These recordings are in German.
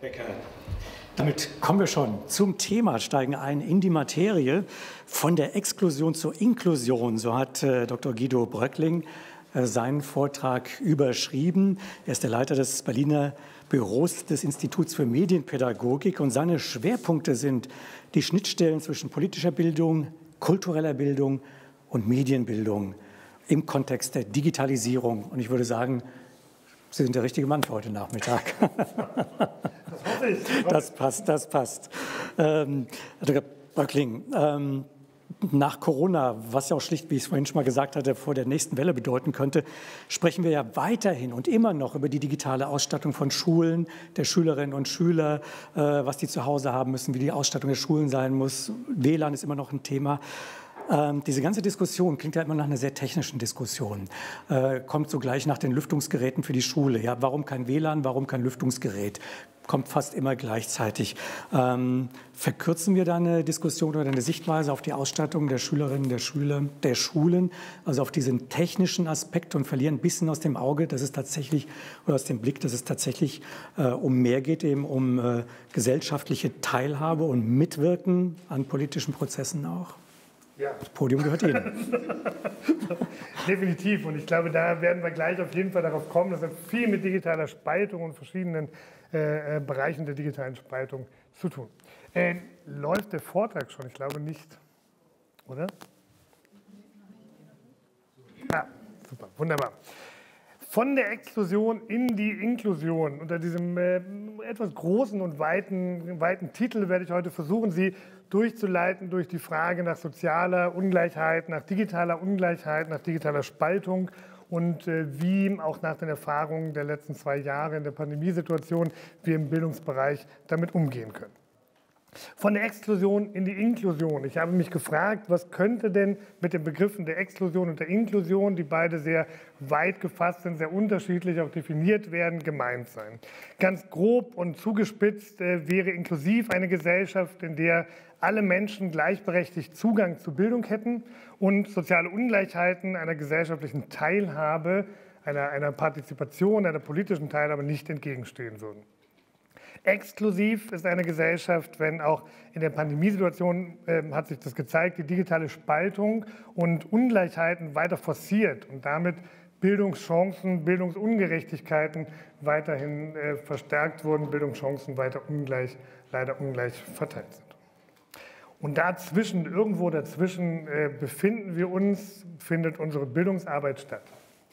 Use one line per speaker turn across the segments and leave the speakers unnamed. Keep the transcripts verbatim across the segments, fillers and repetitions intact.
Becker. Damit kommen wir schon zum Thema, steigen ein in die Materie. Von der Exklusion zur Inklusion, so hat äh, Doktor Guido Bröckling äh, seinen Vortrag überschrieben. Er ist der Leiter des Berliner Büros des Instituts für Medienpädagogik und seine Schwerpunkte sind die Schnittstellen zwischen politischer Bildung, kultureller Bildung und Medienbildung im Kontext der Digitalisierung. Und ich würde sagen, Sie sind der richtige Mann für heute Nachmittag.
Das hoffe ich.
Das passt, das passt. Ähm, Herr Doktor Bröckling, ähm, nach Corona, was ja auch schlicht, wie ich es vorhin schon mal gesagt hatte, vor der nächsten Welle bedeuten könnte, sprechen wir ja weiterhin und immer noch über die digitale Ausstattung von Schulen, der Schülerinnen und Schüler, äh, was die zu Hause haben müssen, wie die Ausstattung der Schulen sein muss. W L A N ist immer noch ein Thema. Ähm, diese ganze Diskussion klingt ja immer nach einer sehr technischen Diskussion. Äh, kommt so gleich nach den Lüftungsgeräten für die Schule. Ja, warum kein W L A N, warum kein Lüftungsgerät? Kommt fast immer gleichzeitig. Ähm, verkürzen wir da eine Diskussion oder eine Sichtweise auf die Ausstattung der Schülerinnen, der Schüler, der Schulen, also auf diesen technischen Aspekt und verlieren ein bisschen aus dem Auge, dass es tatsächlich, oder aus dem Blick, dass es tatsächlich äh, um mehr geht, eben um äh, gesellschaftliche Teilhabe und Mitwirken an politischen Prozessen auch?
Ja.
Das Podium gehört Ihnen.
Definitiv. Und ich glaube, da werden wir gleich auf jeden Fall darauf kommen. Das hat viel mit digitaler Spaltung und verschiedenen äh, Bereichen der digitalen Spaltung zu tun. Äh, läuft der Vortrag schon? Ich glaube nicht. Oder? Ja, super. Wunderbar. Von der Exklusion in die Inklusion. Unter diesem äh, etwas großen und weiten, weiten Titel werde ich heute versuchen, Sie durchzuleiten durch die Frage nach sozialer Ungleichheit, nach digitaler Ungleichheit, nach digitaler Spaltung und äh, wie auch nach den Erfahrungen der letzten zwei Jahre in der Pandemiesituation wir im Bildungsbereich damit umgehen können. Von der Exklusion in die Inklusion. Ich habe mich gefragt, was könnte denn mit den Begriffen der Exklusion und der Inklusion, die beide sehr weit gefasst sind, sehr unterschiedlich auch definiert werden, gemeint sein. Ganz grob und zugespitzt äh, wäre inklusiv eine Gesellschaft, in der alle Menschen gleichberechtigt Zugang zu Bildung hätten und soziale Ungleichheiten einer gesellschaftlichen Teilhabe, einer, einer Partizipation, einer politischen Teilhabe nicht entgegenstehen würden. Exklusiv ist eine Gesellschaft, wenn auch in der Pandemiesituation äh, hat sich das gezeigt, die digitale Spaltung und Ungleichheiten weiter forciert und damit Bildungschancen, Bildungsungerechtigkeiten weiterhin äh, verstärkt wurden, Bildungschancen weiter ungleich, leider ungleich verteilt sind. Und dazwischen, irgendwo dazwischen äh, befinden wir uns, findet unsere Bildungsarbeit statt.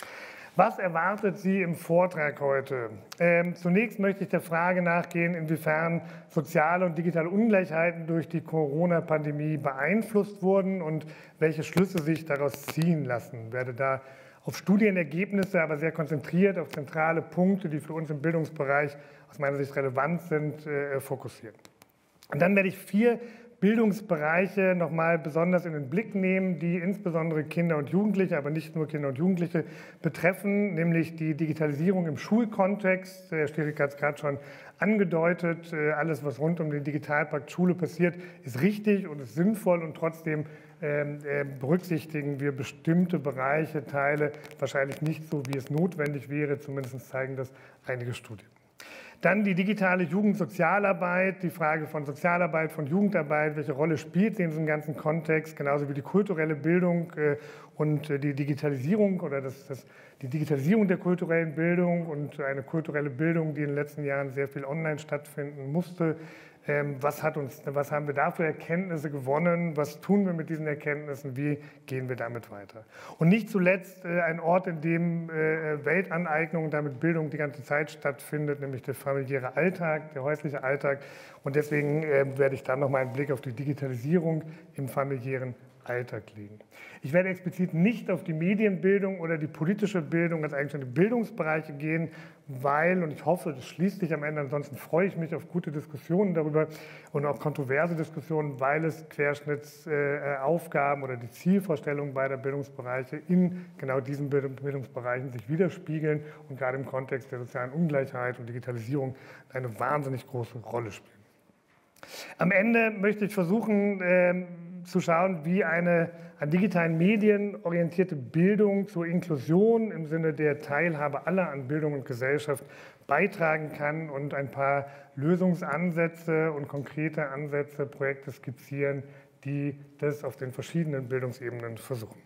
Was erwartet Sie im Vortrag heute? Ähm, zunächst möchte ich der Frage nachgehen, inwiefern soziale und digitale Ungleichheiten durch die Corona-Pandemie beeinflusst wurden und welche Schlüsse sich daraus ziehen lassen. Ich werde da auf Studienergebnisse, aber sehr konzentriert auf zentrale Punkte, die für uns im Bildungsbereich aus meiner Sicht relevant sind, äh, fokussieren. Und dann werde ich vier Bildungsbereiche nochmal besonders in den Blick nehmen, die insbesondere Kinder und Jugendliche, aber nicht nur Kinder und Jugendliche betreffen, nämlich die Digitalisierung im Schulkontext. Herr Stierig hat es gerade schon angedeutet, alles, was rund um den Digitalpakt Schule passiert, ist richtig und ist sinnvoll und trotzdem berücksichtigen wir bestimmte Bereiche, Teile wahrscheinlich nicht so, wie es notwendig wäre, zumindest zeigen das einige Studien. Dann die digitale Jugendsozialarbeit, die Frage von Sozialarbeit, von Jugendarbeit, welche Rolle spielt sie in diesem ganzen Kontext, genauso wie die kulturelle Bildung und die Digitalisierung oder das, das, die Digitalisierung der kulturellen Bildung und eine kulturelle Bildung, die in den letzten Jahren sehr viel online stattfinden musste. Was, hat uns, was haben wir da für Erkenntnisse gewonnen? Was tun wir mit diesen Erkenntnissen? Wie gehen wir damit weiter? Und nicht zuletzt ein Ort, in dem Weltaneignung und damit Bildung die ganze Zeit stattfindet, nämlich der familiäre Alltag, der häusliche Alltag. Und deswegen werde ich dann noch mal einen Blick auf die Digitalisierung im familiären Alltag legen. Ich werde explizit nicht auf die Medienbildung oder die politische Bildung als eigenständige Bildungsbereiche gehen, weil, und ich hoffe, das schließt sich am Ende, ansonsten freue ich mich auf gute Diskussionen darüber und auch kontroverse Diskussionen, weil es Querschnittsaufgaben oder die Zielvorstellungen beider Bildungsbereiche in genau diesen Bildungsbereichen sich widerspiegeln und gerade im Kontext der sozialen Ungleichheit und Digitalisierung eine wahnsinnig große Rolle spielen. Am Ende möchte ich versuchen, zu schauen, wie eine an digitalen Medien orientierte Bildung zur Inklusion im Sinne der Teilhabe aller an Bildung und Gesellschaft beitragen kann und ein paar Lösungsansätze und konkrete Ansätze, Projekte skizzieren, die das auf den verschiedenen Bildungsebenen versuchen.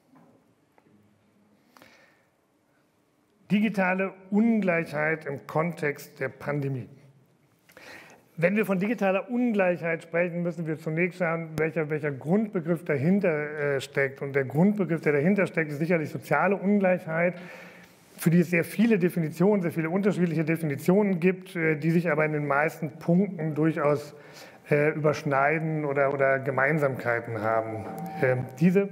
Digitale Ungleichheit im Kontext der Pandemie. Wenn wir von digitaler Ungleichheit sprechen, müssen wir zunächst schauen, welcher, welcher Grundbegriff dahinter äh, steckt. Und der Grundbegriff, der dahinter steckt, ist sicherlich soziale Ungleichheit, für die es sehr viele Definitionen, sehr viele unterschiedliche Definitionen gibt, äh, die sich aber in den meisten Punkten durchaus äh, überschneiden oder, oder Gemeinsamkeiten haben. Äh, diese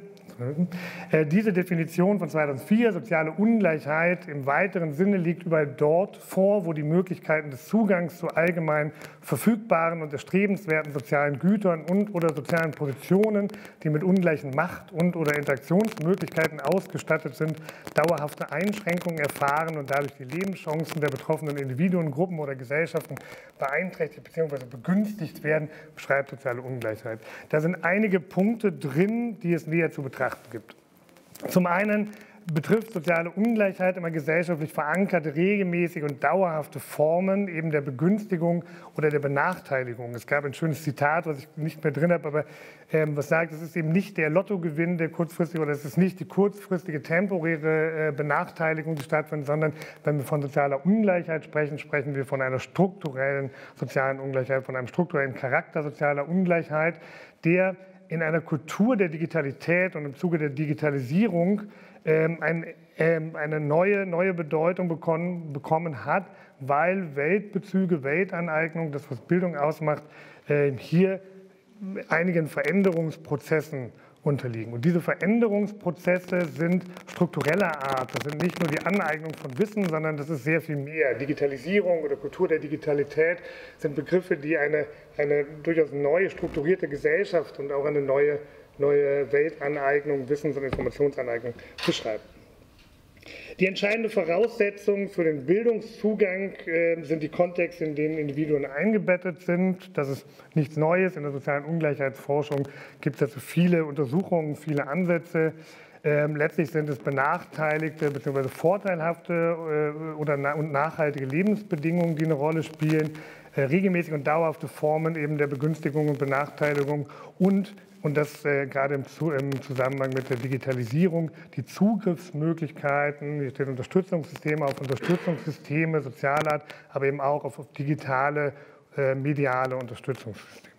Diese Definition von zweitausendvier, soziale Ungleichheit im weiteren Sinne, liegt überall dort vor, wo die Möglichkeiten des Zugangs zu allgemein verfügbaren und erstrebenswerten sozialen Gütern und oder sozialen Positionen, die mit ungleichen Macht- und oder Interaktionsmöglichkeiten ausgestattet sind, dauerhafte Einschränkungen erfahren und dadurch die Lebenschancen der betroffenen Individuen, Gruppen oder Gesellschaften beeinträchtigt bzw. begünstigt werden, beschreibt soziale Ungleichheit. Da sind einige Punkte drin, die es näher zu betrachten gibt. Zum einen betrifft soziale Ungleichheit immer gesellschaftlich verankerte, regelmäßige und dauerhafte Formen eben der Begünstigung oder der Benachteiligung. Es gab ein schönes Zitat, was ich nicht mehr drin habe, aber ähm, was sagt, es ist eben nicht der Lottogewinn, der kurzfristig, oder es ist nicht die kurzfristige temporäre äh, Benachteiligung, die stattfindet, sondern wenn wir von sozialer Ungleichheit sprechen, sprechen wir von einer strukturellen sozialen Ungleichheit, von einem strukturellen Charakter sozialer Ungleichheit, der in einer Kultur der Digitalität und im Zuge der Digitalisierung ähm, ein, ähm, eine neue, neue Bedeutung bekommen, bekommen hat, weil Weltbezüge, Weltaneignung, das was Bildung ausmacht, äh, hier einigen Veränderungsprozessen unterliegen. Und diese Veränderungsprozesse sind struktureller Art. Das sind nicht nur die Aneignung von Wissen, sondern das ist sehr viel mehr. Digitalisierung oder Kultur der Digitalität sind Begriffe, die eine, eine durchaus neue strukturierte Gesellschaft und auch eine neue, neue Weltaneignung, Wissens- und Informationsaneignung beschreiben. Die entscheidende Voraussetzung für den Bildungszugang äh, sind die Kontexte, in denen Individuen eingebettet sind. Das ist nichts Neues. In der sozialen Ungleichheitsforschung gibt es dazu viele Untersuchungen, viele Ansätze. Ähm, letztlich sind es benachteiligte bzw. vorteilhafte äh, oder na und nachhaltige Lebensbedingungen, die eine Rolle spielen. Äh, regelmäßige und dauerhafte Formen eben der Begünstigung und Benachteiligung und Und das äh, gerade im, Zu im Zusammenhang mit der Digitalisierung, die Zugriffsmöglichkeiten, hier steht Unterstützungssysteme, auf Unterstützungssysteme sozialer Art, aber eben auch auf, auf digitale, äh, mediale Unterstützungssysteme.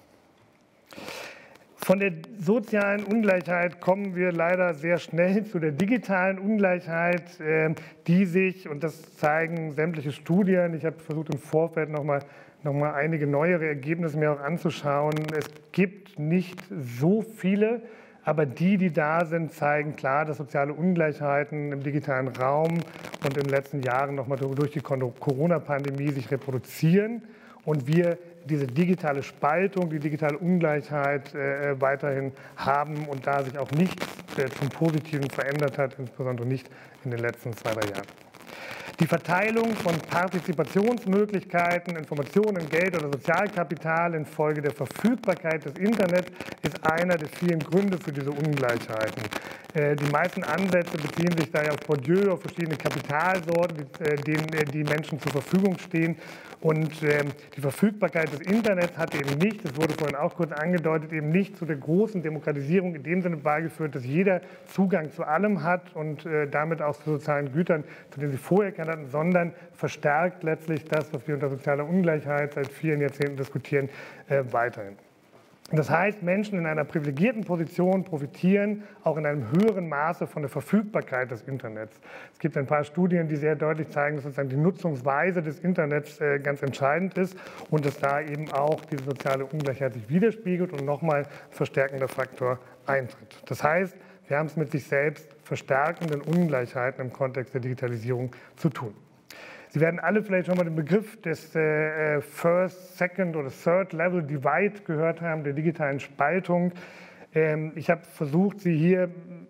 Von der sozialen Ungleichheit kommen wir leider sehr schnell zu der digitalen Ungleichheit, äh, die sich, und das zeigen sämtliche Studien, ich habe versucht im Vorfeld nochmal noch mal einige neuere Ergebnisse mir auch anzuschauen. Es gibt nicht so viele, aber die, die da sind, zeigen klar, dass soziale Ungleichheiten im digitalen Raum und in den letzten Jahren noch mal durch die Corona-Pandemie sich reproduzieren und wir diese digitale Spaltung, die digitale Ungleichheit äh, weiterhin haben und da sich auch nichts äh, zum Positiven verändert hat, insbesondere nicht in den letzten zwei, drei Jahren. Die Verteilung von Partizipationsmöglichkeiten, Informationen, Geld oder Sozialkapital infolge der Verfügbarkeit des Internets ist einer der vielen Gründe für diese Ungleichheiten. Die meisten Ansätze beziehen sich daher auf Bourdieu, auf verschiedene Kapitalsorten, denen die Menschen zur Verfügung stehen. Und die Verfügbarkeit des Internets hat eben nicht, das wurde vorhin auch kurz angedeutet, eben nicht zu der großen Demokratisierung in dem Sinne beigeführt, dass jeder Zugang zu allem hat und damit auch zu sozialen Gütern, zu denen sie vorher kennen hatten, sondern verstärkt letztlich das, was wir unter sozialer Ungleichheit seit vielen Jahrzehnten diskutieren, weiterhin. Das heißt, Menschen in einer privilegierten Position profitieren auch in einem höheren Maße von der Verfügbarkeit des Internets. Es gibt ein paar Studien, die sehr deutlich zeigen, dass sozusagen die Nutzungsweise des Internets ganz entscheidend ist und dass da eben auch diese soziale Ungleichheit sich widerspiegelt und nochmal ein verstärkender Faktor eintritt. Das heißt, wir haben es mit sich selbst verstärkenden Ungleichheiten im Kontext der Digitalisierung zu tun. Sie werden alle vielleicht schon mal den Begriff des äh, First, Second oder Third Level Divide gehört haben, der digitalen Spaltung. Ähm, ich habe versucht, Sie hier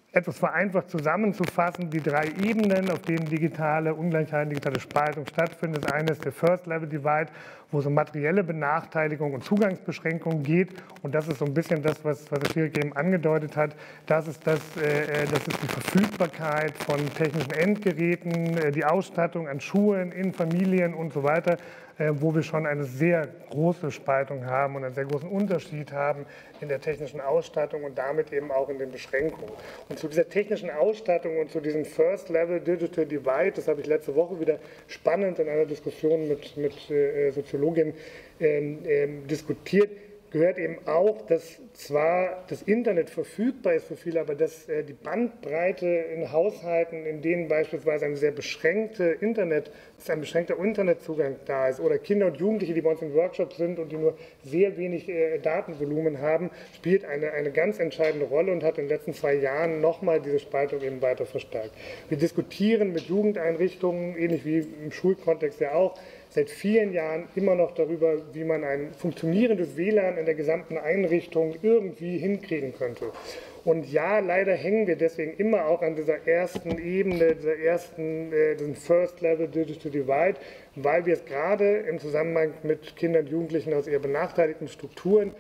etwas vereinfacht zusammenzufassen, die drei Ebenen, auf denen digitale Ungleichheiten, digitale Spaltung stattfindet. Das eine ist der First-Level-Divide, wo es um materielle Benachteiligung und Zugangsbeschränkungen geht. Und das ist so ein bisschen das, was, was Herr Schierig eben angedeutet hat. Das ist, das, äh, das ist die Verfügbarkeit von technischen Endgeräten, äh, die Ausstattung an Schulen, in Familien und so weiter, äh, wo wir schon eine sehr große Spaltung haben und einen sehr großen Unterschied haben in der technischen Ausstattung und damit eben auch in den Beschränkungen. Und zu dieser technischen Ausstattung und zu diesem First Level Digital Divide, das habe ich letzte Woche wieder spannend in einer Diskussion mit, mit äh, Soziologinnen ähm, ähm, diskutiert, gehört eben auch, dass zwar das Internet verfügbar ist für viele, aber dass äh, die Bandbreite in Haushalten, in denen beispielsweise eine sehr beschränkte Internet, ein beschränkter Internetzugang da ist, oder Kinder und Jugendliche, die bei uns im Workshop sind und die nur sehr wenig äh, Datenvolumen haben, spielt eine, eine ganz entscheidende Rolle und hat in den letzten zwei Jahren nochmal diese Spaltung eben weiter verstärkt. Wir diskutieren mit Jugendeinrichtungen, ähnlich wie im Schulkontext ja auch, seit vielen Jahren immer noch darüber, wie man ein funktionierendes W L A N in der gesamten Einrichtung irgendwie hinkriegen könnte. Und ja, leider hängen wir deswegen immer auch an dieser ersten Ebene, dieser ersten, äh, diesem First Level Digital Divide, weil wir es gerade im Zusammenhang mit Kindern und Jugendlichen aus eher benachteiligten Strukturen,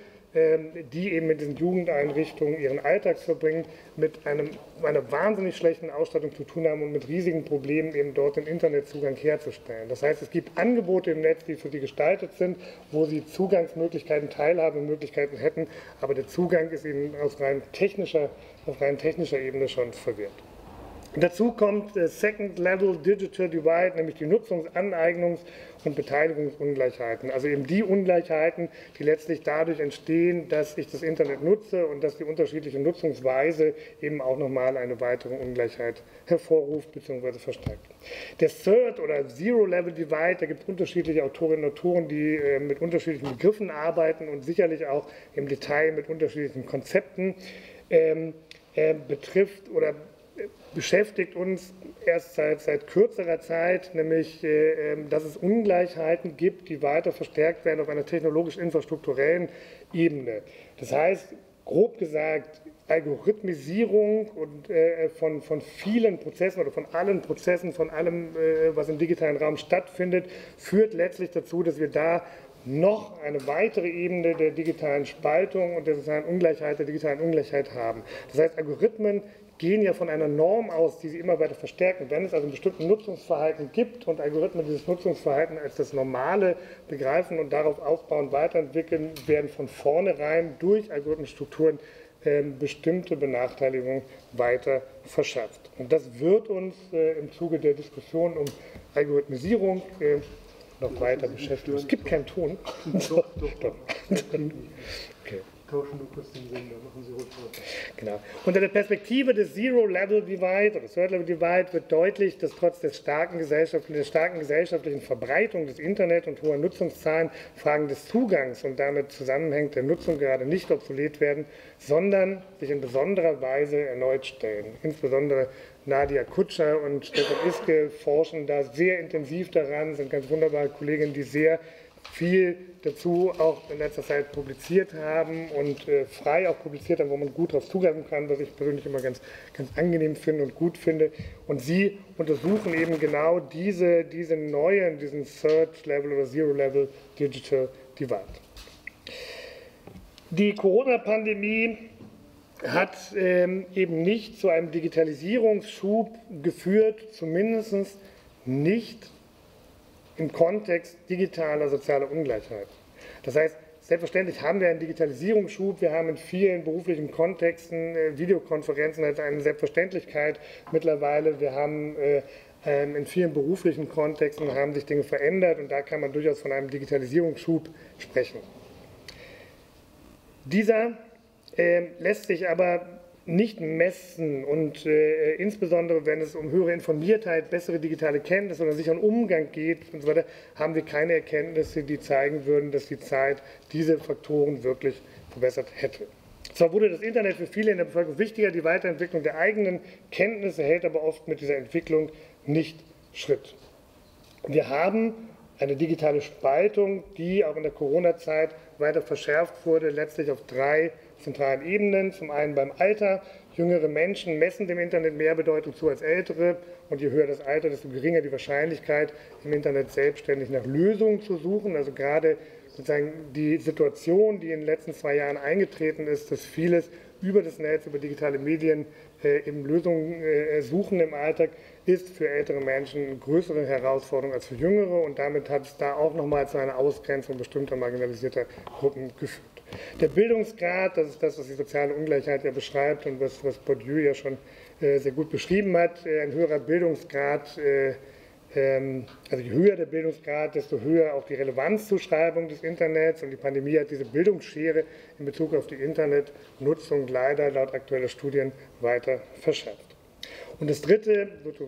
die eben mit diesen Jugendeinrichtungen ihren Alltag verbringen, mit einem, einer wahnsinnig schlechten Ausstattung zu tun haben und mit riesigen Problemen eben dort den Internetzugang herzustellen. Das heißt, es gibt Angebote im Netz, die für sie gestaltet sind, wo sie Zugangsmöglichkeiten, Teilhabemöglichkeiten hätten, aber der Zugang ist ihnen aus rein technischer, auf rein technischer Ebene schon verwehrt. Dazu kommt der Second Level Digital Divide, nämlich die Nutzungs-, Aneignungs- und Beteiligungsungleichheiten. Also eben die Ungleichheiten, die letztlich dadurch entstehen, dass ich das Internet nutze und dass die unterschiedliche Nutzungsweise eben auch nochmal eine weitere Ungleichheit hervorruft bzw. verstärkt. Der Third oder Zero Level Divide, da gibt es unterschiedliche Autorinnen und Autoren, die äh, mit unterschiedlichen Begriffen arbeiten und sicherlich auch im Detail mit unterschiedlichen Konzepten ähm, äh, betrifft oder beschäftigt uns erst seit, seit kürzerer Zeit, nämlich, äh, dass es Ungleichheiten gibt, die weiter verstärkt werden auf einer technologisch-infrastrukturellen Ebene. Das heißt, grob gesagt, Algorithmisierung und, äh, von, von vielen Prozessen oder von allen Prozessen, von allem, äh, was im digitalen Raum stattfindet, führt letztlich dazu, dass wir da noch eine weitere Ebene der digitalen Spaltung und der sozialen Ungleichheit, der digitalen Ungleichheit haben. Das heißt, Algorithmen gehen ja von einer Norm aus, die sie immer weiter verstärken. Wenn es also ein bestimmtes Nutzungsverhalten gibt und Algorithmen dieses Nutzungsverhalten als das Normale begreifen und darauf aufbauen, weiterentwickeln, werden von vornherein durch Algorithmenstrukturen äh, bestimmte Benachteiligung weiter verschärft. Und das wird uns äh, im Zuge der Diskussion um Algorithmisierung äh, noch weiter beschäftigen. Es gibt keinen Ton.
Doch, doch, doch.
Okay.
Tauschen nur kurz den Sender, machen Sie ruhig weiter.
Genau. Unter der Perspektive des Zero-Level-Divide oder Third-Level-Divide wird deutlich, dass trotz des starken gesellschaftlichen, der starken gesellschaftlichen Verbreitung des Internet und hoher Nutzungszahlen Fragen des Zugangs und damit zusammenhängt der Nutzung gerade nicht obsolet werden, sondern sich in besonderer Weise erneut stellen. Insbesondere Nadia Kutscher und Stefan Iske forschen da sehr intensiv daran, sind ganz wunderbare Kolleginnen, die sehr viel dazu auch in letzter Zeit publiziert haben und äh, frei auch publiziert haben, wo man gut darauf zugreifen kann, was ich persönlich immer ganz, ganz angenehm finde und gut finde. Und sie untersuchen eben genau diese, diese neuen, diesen Third Level oder Zero Level Digital Divide. Die Corona-Pandemie hat ähm, eben nicht zu einem Digitalisierungsschub geführt, zumindest nicht im Kontext digitaler sozialer Ungleichheit. Das heißt, selbstverständlich haben wir einen Digitalisierungsschub, wir haben in vielen beruflichen Kontexten äh, Videokonferenzen als eine Selbstverständlichkeit mittlerweile, wir haben äh, ähm, in vielen beruflichen Kontexten haben sich Dinge verändert und da kann man durchaus von einem Digitalisierungsschub sprechen. Dieser äh, lässt sich aber nicht messen und äh, insbesondere wenn es um höhere Informiertheit, bessere digitale Kenntnisse oder sicheren Umgang geht und so weiter, haben wir keine Erkenntnisse, die zeigen würden, dass die Zeit diese Faktoren wirklich verbessert hätte. Zwar wurde das Internet für viele in der Bevölkerung wichtiger, die Weiterentwicklung der eigenen Kenntnisse hält aber oft mit dieser Entwicklung nicht Schritt. Wir haben eine digitale Spaltung, die auch in der Corona-Zeit weiter verschärft wurde, letztlich auf drei zentralen Ebenen. Zum einen beim Alter. Jüngere Menschen messen dem Internet mehr Bedeutung zu als ältere und je höher das Alter, desto geringer die Wahrscheinlichkeit, im Internet selbstständig nach Lösungen zu suchen. Also gerade sozusagen die Situation, die in den letzten zwei Jahren eingetreten ist, dass vieles über das Netz, über digitale Medien äh, eben Lösungen äh, suchen im Alltag, ist für ältere Menschen eine größere Herausforderung als für Jüngere und damit hat es da auch nochmal zu einer Ausgrenzung bestimmter marginalisierter Gruppen geführt. Der Bildungsgrad, das ist das, was die soziale Ungleichheit ja beschreibt und was, was Bourdieu ja schon äh, sehr gut beschrieben hat, äh, ein höherer Bildungsgrad, äh, ähm, also je höher der Bildungsgrad, desto höher auch die Relevanzzuschreibung des Internets und die Pandemie hat diese Bildungsschere in Bezug auf die Internetnutzung leider laut aktueller Studien weiter verschärft. Und das dritte,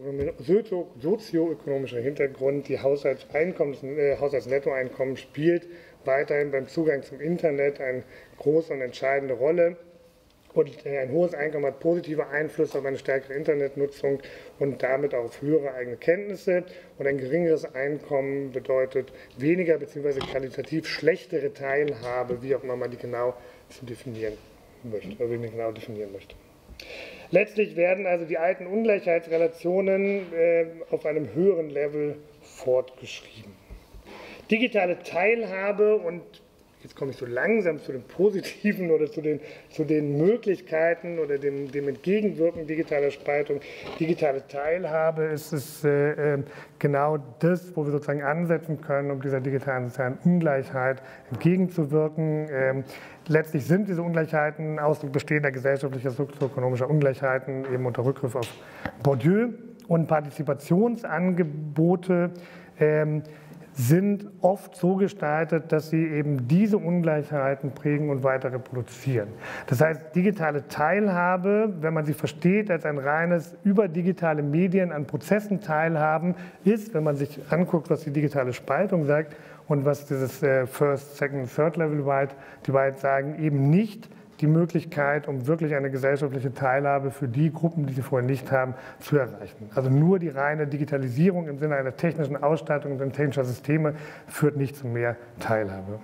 sozioökonomischer Hintergrund, die Haushaltseinkommens, äh, Haushaltsnettoeinkommen spielt weiterhin beim Zugang zum Internet eine große und entscheidende Rolle. Und äh, ein hohes Einkommen hat positive Einflüsse auf eine stärkere Internetnutzung und damit auch auf höhere eigene Kenntnisse. Und ein geringeres Einkommen bedeutet weniger bzw. qualitativ schlechtere Teilhabe, wie auch immer man die genau zu definieren möchte, oder wie man die genau definieren möchte. Letztlich werden also die alten Ungleichheitsrelationen äh, auf einem höheren Level fortgeschrieben. Digitale Teilhabe und jetzt komme ich so langsam zu den positiven oder zu den, zu den Möglichkeiten oder dem, dem Entgegenwirken digitaler Spaltung. Digitale Teilhabe ist es äh, genau das, wo wir sozusagen ansetzen können, um dieser digitalen sozialen Ungleichheit entgegenzuwirken. Ähm, letztlich sind diese Ungleichheiten Ausdruck bestehender gesellschaftlicher, sozioökonomischer Ungleichheiten, eben unter Rückgriff auf Bourdieu. Und Partizipationsangebote ähm, sind oft so gestaltet, dass sie eben diese Ungleichheiten prägen und weiter reproduzieren. Das heißt, digitale Teilhabe, wenn man sie versteht als ein reines über digitale Medien an Prozessen teilhaben, ist, wenn man sich anguckt, was die digitale Spaltung sagt und was dieses First, Second, Third Level Divide, Divide sagen, eben nicht die Möglichkeit, um wirklich eine gesellschaftliche Teilhabe für die Gruppen, die sie vorher nicht haben, zu erreichen. Also nur die reine Digitalisierung im Sinne einer technischen Ausstattung und technischer Systeme führt nicht zu mehr Teilhabe.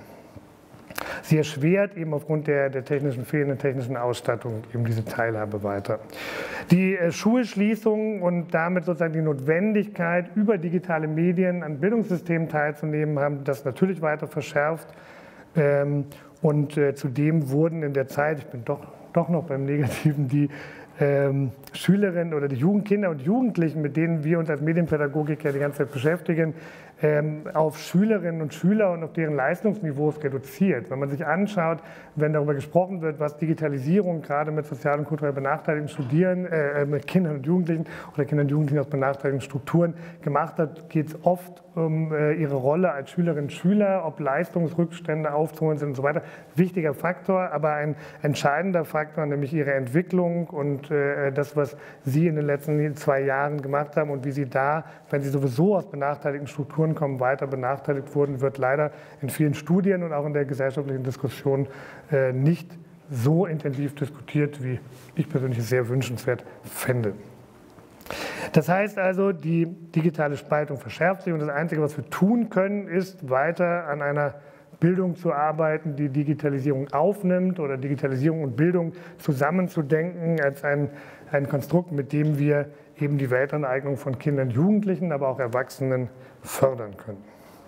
Sie erschwert eben aufgrund der, der technischen, fehlenden technischen Ausstattung eben diese Teilhabe weiter. Die äh, Schulschließung und damit sozusagen die Notwendigkeit, über digitale Medien an Bildungssystemen teilzunehmen, haben das natürlich weiter verschärft. Ähm, Und äh, zudem wurden in der Zeit, ich bin doch, doch noch beim Negativen, die ähm, Schülerinnen oder die Jugendkinder und Jugendlichen, mit denen wir uns als Medienpädagogiker die ganze Zeit beschäftigen, ähm, auf Schülerinnen und Schüler und auf deren Leistungsniveaus reduziert. Wenn man sich anschaut, wenn darüber gesprochen wird, was Digitalisierung gerade mit sozial und kulturell benachteiligten Studieren, äh, mit Kindern und Jugendlichen oder Kindern und Jugendlichen aus benachteiligten Strukturen gemacht hat, geht es oft um äh, ihre Rolle als Schülerinnen und Schüler, ob Leistungsrückstände aufzuholen sind und so weiter. Wichtiger Faktor, aber ein entscheidender Faktor, nämlich ihre Entwicklung und äh, das, was Sie in den letzten zwei Jahren gemacht haben und wie Sie da, wenn Sie sowieso aus benachteiligten Strukturen kommen, weiter benachteiligt wurden, wird leider in vielen Studien und auch in der gesellschaftlichen Diskussion äh, nicht so intensiv diskutiert, wie ich persönlich es sehr wünschenswert fände. Das heißt also, die digitale Spaltung verschärft sich und das Einzige, was wir tun können, ist weiter an einer Bildung zu arbeiten, die Digitalisierung aufnimmt oder Digitalisierung und Bildung zusammenzudenken als ein, ein Konstrukt, mit dem wir eben die Weltaneignung von Kindern, Jugendlichen, aber auch Erwachsenen fördern können.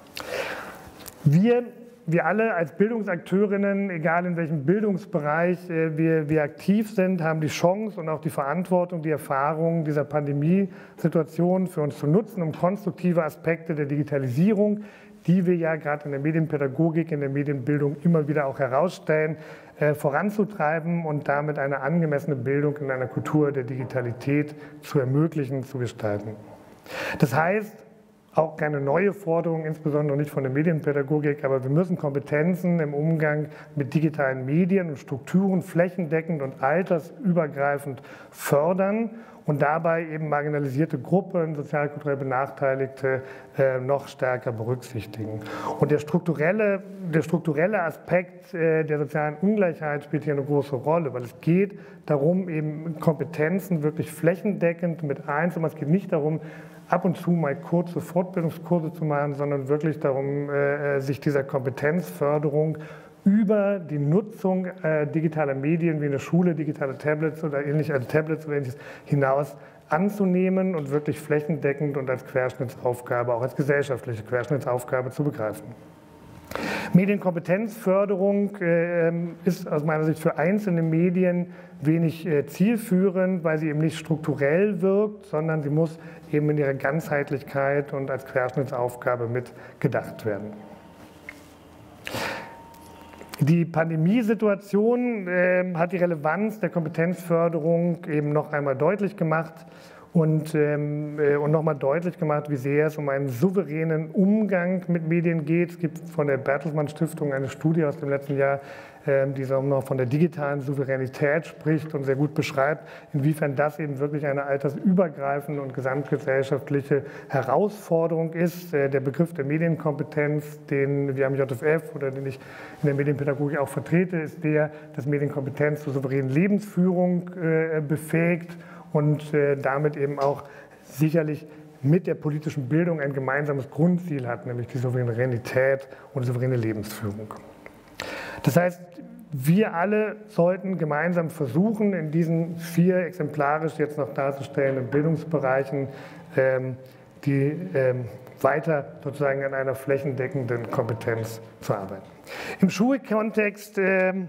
Wir, wir alle als Bildungsakteurinnen, egal in welchem Bildungsbereich wir, wir aktiv sind, haben die Chance und auch die Verantwortung, die Erfahrung dieser Pandemiesituation für uns zu nutzen, um konstruktive Aspekte der Digitalisierung, die wir ja gerade in der Medienpädagogik, in der Medienbildung immer wieder auch herausstellen, äh, voranzutreiben und damit eine angemessene Bildung in einer Kultur der Digitalität zu ermöglichen, zu gestalten. Das heißt, auch keine neue Forderung, insbesondere nicht von der Medienpädagogik, aber wir müssen Kompetenzen im Umgang mit digitalen Medien und Strukturen flächendeckend und altersübergreifend fördern und dabei eben marginalisierte Gruppen, sozial-kulturell Benachteiligte äh, noch stärker berücksichtigen. Und der strukturelle, der strukturelle Aspekt äh, der sozialen Ungleichheit spielt hier eine große Rolle, weil es geht darum, eben Kompetenzen wirklich flächendeckend mit einzubauen. Es geht nicht darum, ab und zu mal kurze Fortbildungskurse zu machen, sondern wirklich darum, äh, sich dieser Kompetenzförderung über die Nutzung äh, digitaler Medien wie in der Schule, digitale Tablets oder ähnlich, also Tablets oder ähnliches hinaus anzunehmen und wirklich flächendeckend und als Querschnittsaufgabe, auch als gesellschaftliche Querschnittsaufgabe zu begreifen. Medienkompetenzförderung äh, ist aus meiner Sicht für einzelne Medien wenig äh, zielführend, weil sie eben nicht strukturell wirkt, sondern sie muss eben in ihrer Ganzheitlichkeit und als Querschnittsaufgabe mit gedacht werden. Die Pandemiesituation äh, hat die Relevanz der Kompetenzförderung eben noch einmal deutlich gemacht und, ähm, äh, und nochmal deutlich gemacht, wie sehr es um einen souveränen Umgang mit Medien geht. Es gibt von der Bertelsmann Stiftung eine Studie aus dem letzten Jahr, äh, die so noch von der digitalen Souveränität spricht und sehr gut beschreibt, inwiefern das eben wirklich eine altersübergreifende und gesamtgesellschaftliche Herausforderung ist. Äh, der Begriff der Medienkompetenz, den wir am J F F oder den ich in der Medienpädagogik auch vertrete, ist der, dass Medienkompetenz zur souveränen Lebensführung äh, befähigt und äh, damit eben auch sicherlich mit der politischen Bildung ein gemeinsames Grundziel hat, nämlich die Souveränität und souveräne Lebensführung. Das heißt, wir alle sollten gemeinsam versuchen, in diesen vier exemplarisch jetzt noch darzustellenden Bildungsbereichen ähm, die ähm, weiter sozusagen an einer flächendeckenden Kompetenz zu arbeiten. Im Schulkontext ähm,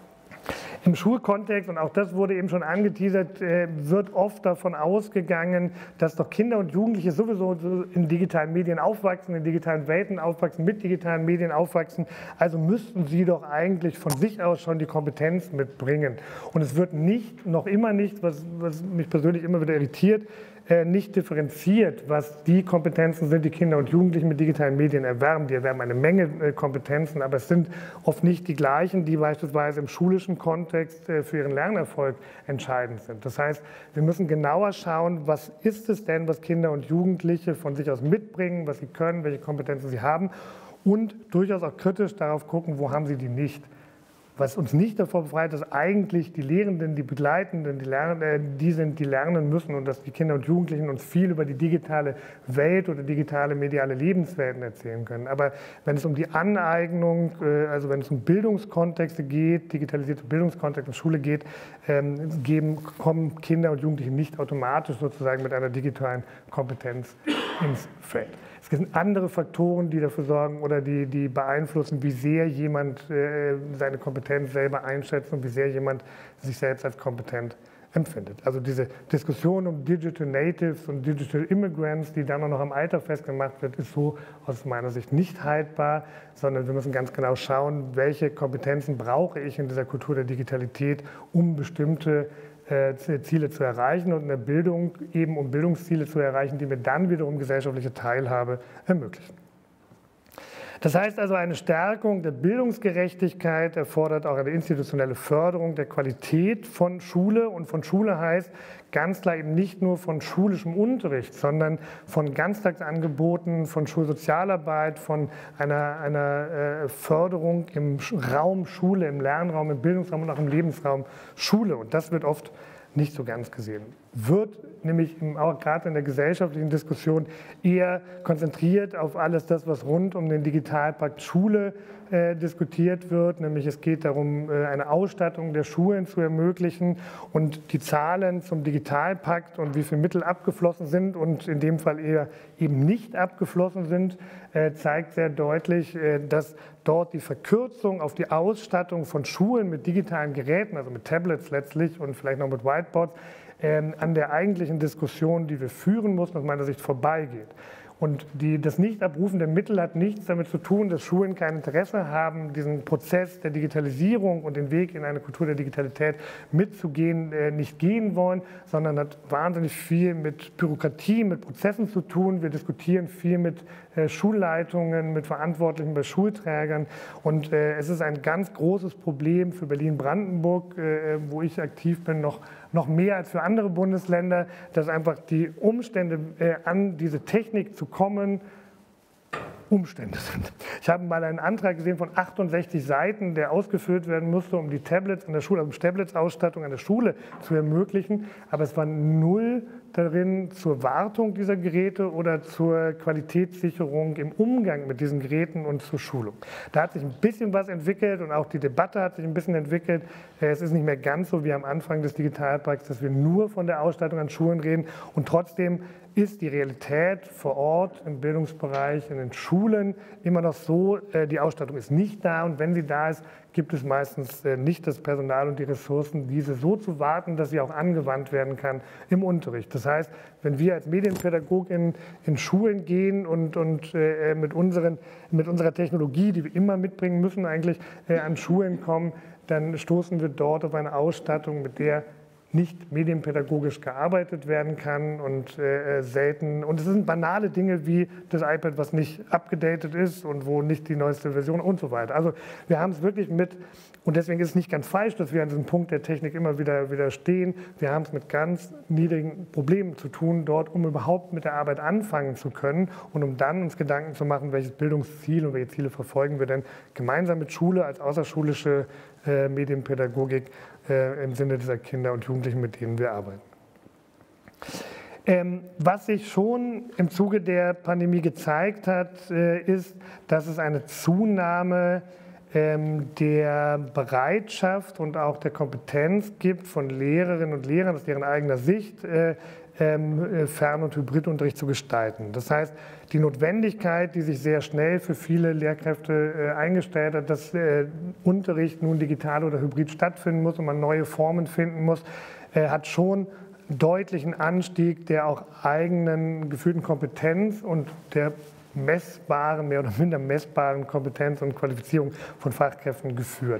Im Schulkontext, und auch das wurde eben schon angeteasert, wird oft davon ausgegangen, dass doch Kinder und Jugendliche sowieso in digitalen Medien aufwachsen, in digitalen Welten aufwachsen, mit digitalen Medien aufwachsen. Also müssten sie doch eigentlich von sich aus schon die Kompetenz mitbringen. Und es wird nicht, noch immer nicht, was, was mich persönlich immer wieder irritiert, nicht differenziert, was die Kompetenzen sind, die Kinder und Jugendlichen mit digitalen Medien erwerben. Die erwerben eine Menge Kompetenzen, aber es sind oft nicht die gleichen, die beispielsweise im schulischen Kontext für ihren Lernerfolg entscheidend sind. Das heißt, wir müssen genauer schauen, was ist es denn, was Kinder und Jugendliche von sich aus mitbringen, was sie können, welche Kompetenzen sie haben und durchaus auch kritisch darauf gucken, wo haben sie die nicht. Was uns nicht davor befreit, dass eigentlich die Lehrenden, die Begleitenden, die, lernen, äh, die sind, die lernen müssen und dass die Kinder und Jugendlichen uns viel über die digitale Welt oder digitale mediale Lebenswelten erzählen können. Aber wenn es um die Aneignung, äh, also wenn es um Bildungskontexte geht, digitalisierte Bildungskontexte in Schule geht, ähm, geben, kommen Kinder und Jugendliche nicht automatisch sozusagen mit einer digitalen Kompetenz ins Feld. Es sind andere Faktoren, die dafür sorgen oder die, die beeinflussen, wie sehr jemand äh, seine Kompetenz selber einschätzt und wie sehr jemand sich selbst als kompetent empfindet. Also diese Diskussion um Digital Natives und Digital Immigrants, die dann auch noch am Alter festgemacht wird, ist so aus meiner Sicht nicht haltbar, sondern wir müssen ganz genau schauen, welche Kompetenzen brauche ich in dieser Kultur der Digitalität, um bestimmte Ziele zu erreichen und in der Bildung eben um Bildungsziele zu erreichen, die mir dann wiederum gesellschaftliche Teilhabe ermöglichen. Das heißt also, eine Stärkung der Bildungsgerechtigkeit erfordert auch eine institutionelle Förderung der Qualität von Schule. Und von Schule heißt ganz klar eben nicht nur von schulischem Unterricht, sondern von Ganztagsangeboten, von Schulsozialarbeit, von einer, einer äh, Förderung im Raum Schule, im Lernraum, im Bildungsraum und auch im Lebensraum Schule. Und das wird oft nicht so ganz gesehen. Wird nämlich auch gerade in der gesellschaftlichen Diskussion eher konzentriert auf alles das, was rund um den Digitalpakt Schule äh, diskutiert wird. Nämlich es geht darum, äh, eine Ausstattung der Schulen zu ermöglichen und die Zahlen zum Digitalpakt und wie viele Mittel abgeflossen sind und in dem Fall eher eben nicht abgeflossen sind, äh, zeigt sehr deutlich, äh, dass dort die Verkürzung auf die Ausstattung von Schulen mit digitalen Geräten, also mit Tablets letztlich und vielleicht noch mit Whiteboards, äh, an der eigentlichen Diskussion, die wir führen mussten, aus meiner Sicht vorbeigeht. Und die, das Nicht-Abrufen der Mittel hat nichts damit zu tun, dass Schulen kein Interesse haben, diesen Prozess der Digitalisierung und den Weg in eine Kultur der Digitalität mitzugehen, äh, nicht gehen wollen, sondern hat wahnsinnig viel mit Bürokratie, mit Prozessen zu tun. Wir diskutieren viel mit äh, Schulleitungen, mit Verantwortlichen bei Schulträgern. Und äh, es ist ein ganz großes Problem für Berlin-Brandenburg, äh, wo ich aktiv bin, noch noch mehr als für andere Bundesländer, dass einfach die Umstände, äh, an diese Technik zu kommen, Umstände sind. Ich habe mal einen Antrag gesehen von achtundsechzig Seiten, der ausgefüllt werden musste, um die Tablets in der Schule, also Tablets-Ausstattung an der Schule zu ermöglichen, aber es waren null darin zur Wartung dieser Geräte oder zur Qualitätssicherung im Umgang mit diesen Geräten und zur Schulung. Da hat sich ein bisschen was entwickelt und auch die Debatte hat sich ein bisschen entwickelt. Es ist nicht mehr ganz so wie am Anfang des Digitalpakts, dass wir nur von der Ausstattung an Schulen reden, und trotzdem ist die Realität vor Ort im Bildungsbereich, in den Schulen immer noch so, die Ausstattung ist nicht da, und wenn sie da ist, gibt es meistens nicht das Personal und die Ressourcen, diese so zu warten, dass sie auch angewandt werden kann im Unterricht. Das heißt, wenn wir als Medienpädagogen in Schulen gehen und, und äh, mit, unseren, mit unserer Technologie, die wir immer mitbringen müssen, eigentlich äh, an Schulen kommen, dann stoßen wir dort auf eine Ausstattung, mit der nicht medienpädagogisch gearbeitet werden kann und äh, selten. Und es sind banale Dinge wie das iPad, was nicht abgedatet ist und wo nicht die neueste Version und so weiter. Also wir haben es wirklich mit, und deswegen ist es nicht ganz falsch, dass wir an diesem Punkt der Technik immer wieder, wieder stehen. Wir haben es mit ganz niedrigen Problemen zu tun dort, um überhaupt mit der Arbeit anfangen zu können und um dann uns Gedanken zu machen, welches Bildungsziel und welche Ziele verfolgen wir denn gemeinsam mit Schule als außerschulische äh, Medienpädagogik äh, im Sinne dieser Kinder und Jugendlichen, mit denen wir arbeiten. Ähm, was sich schon im Zuge der Pandemie gezeigt hat, äh, ist, dass es eine Zunahme ähm, der Bereitschaft und auch der Kompetenz gibt von Lehrerinnen und Lehrern aus deren eigener Sicht, äh, ähm, Fern- und Hybridunterricht zu gestalten. Das heißt, die Notwendigkeit, die sich sehr schnell für viele Lehrkräfte äh, eingestellt hat, dass äh, Unterricht nun digital oder hybrid stattfinden muss und man neue Formen finden muss, äh, hat schon deutlichen Anstieg der auch eigenen gefühlten Kompetenz und der messbaren, mehr oder minder messbaren Kompetenz und Qualifizierung von Fachkräften geführt.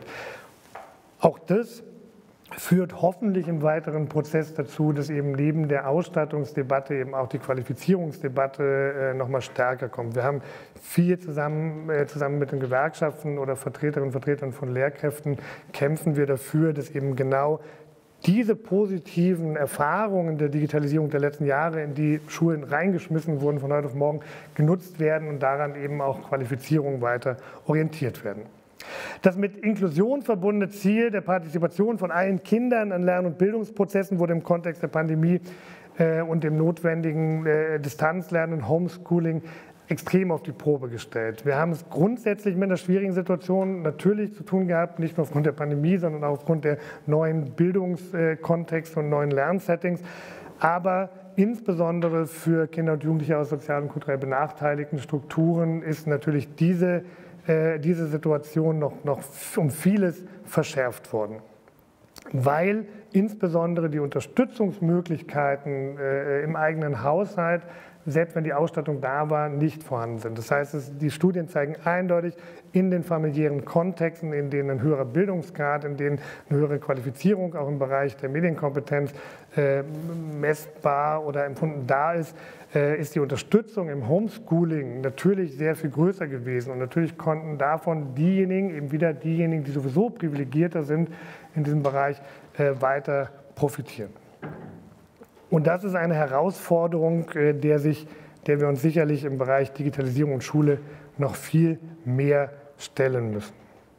Auch das führt hoffentlich im weiteren Prozess dazu, dass eben neben der Ausstattungsdebatte eben auch die Qualifizierungsdebatte äh, noch mal stärker kommt. Wir haben viel zusammen, äh, zusammen mit den Gewerkschaften oder Vertreterinnen und Vertretern von Lehrkräften kämpfen wir dafür, dass eben genau diese positiven Erfahrungen der Digitalisierung der letzten Jahre, in die Schulen reingeschmissen wurden, von heute auf morgen genutzt werden und daran eben auch Qualifizierungen weiter orientiert werden. Das mit Inklusion verbundene Ziel der Partizipation von allen Kindern an Lern- und Bildungsprozessen wurde im Kontext der Pandemie äh, und dem notwendigen äh, Distanzlernen und Homeschooling extrem auf die Probe gestellt. Wir haben es grundsätzlich mit einer schwierigen Situation natürlich zu tun gehabt, nicht nur aufgrund der Pandemie, sondern auch aufgrund der neuen Bildungskontexte und neuen Lernsettings. Aber insbesondere für Kinder und Jugendliche aus sozial und kulturell benachteiligten Strukturen ist natürlich diese, äh, diese Situation noch, noch um vieles verschärft worden, weil insbesondere die Unterstützungsmöglichkeiten äh, im eigenen Haushalt, selbst wenn die Ausstattung da war, nicht vorhanden sind. Das heißt, es, die Studien zeigen eindeutig, in den familiären Kontexten, in denen ein höherer Bildungsgrad, in denen eine höhere Qualifizierung auch im Bereich der Medienkompetenz äh, messbar oder empfunden da ist, äh, ist die Unterstützung im Homeschooling natürlich sehr viel größer gewesen. Und natürlich konnten davon diejenigen, eben wieder diejenigen, die sowieso privilegierter sind in diesem Bereich, äh, weiter profitieren. Und das ist eine Herausforderung, der, sich, der wir uns sicherlich im Bereich Digitalisierung und Schule noch viel mehr stellen müssen.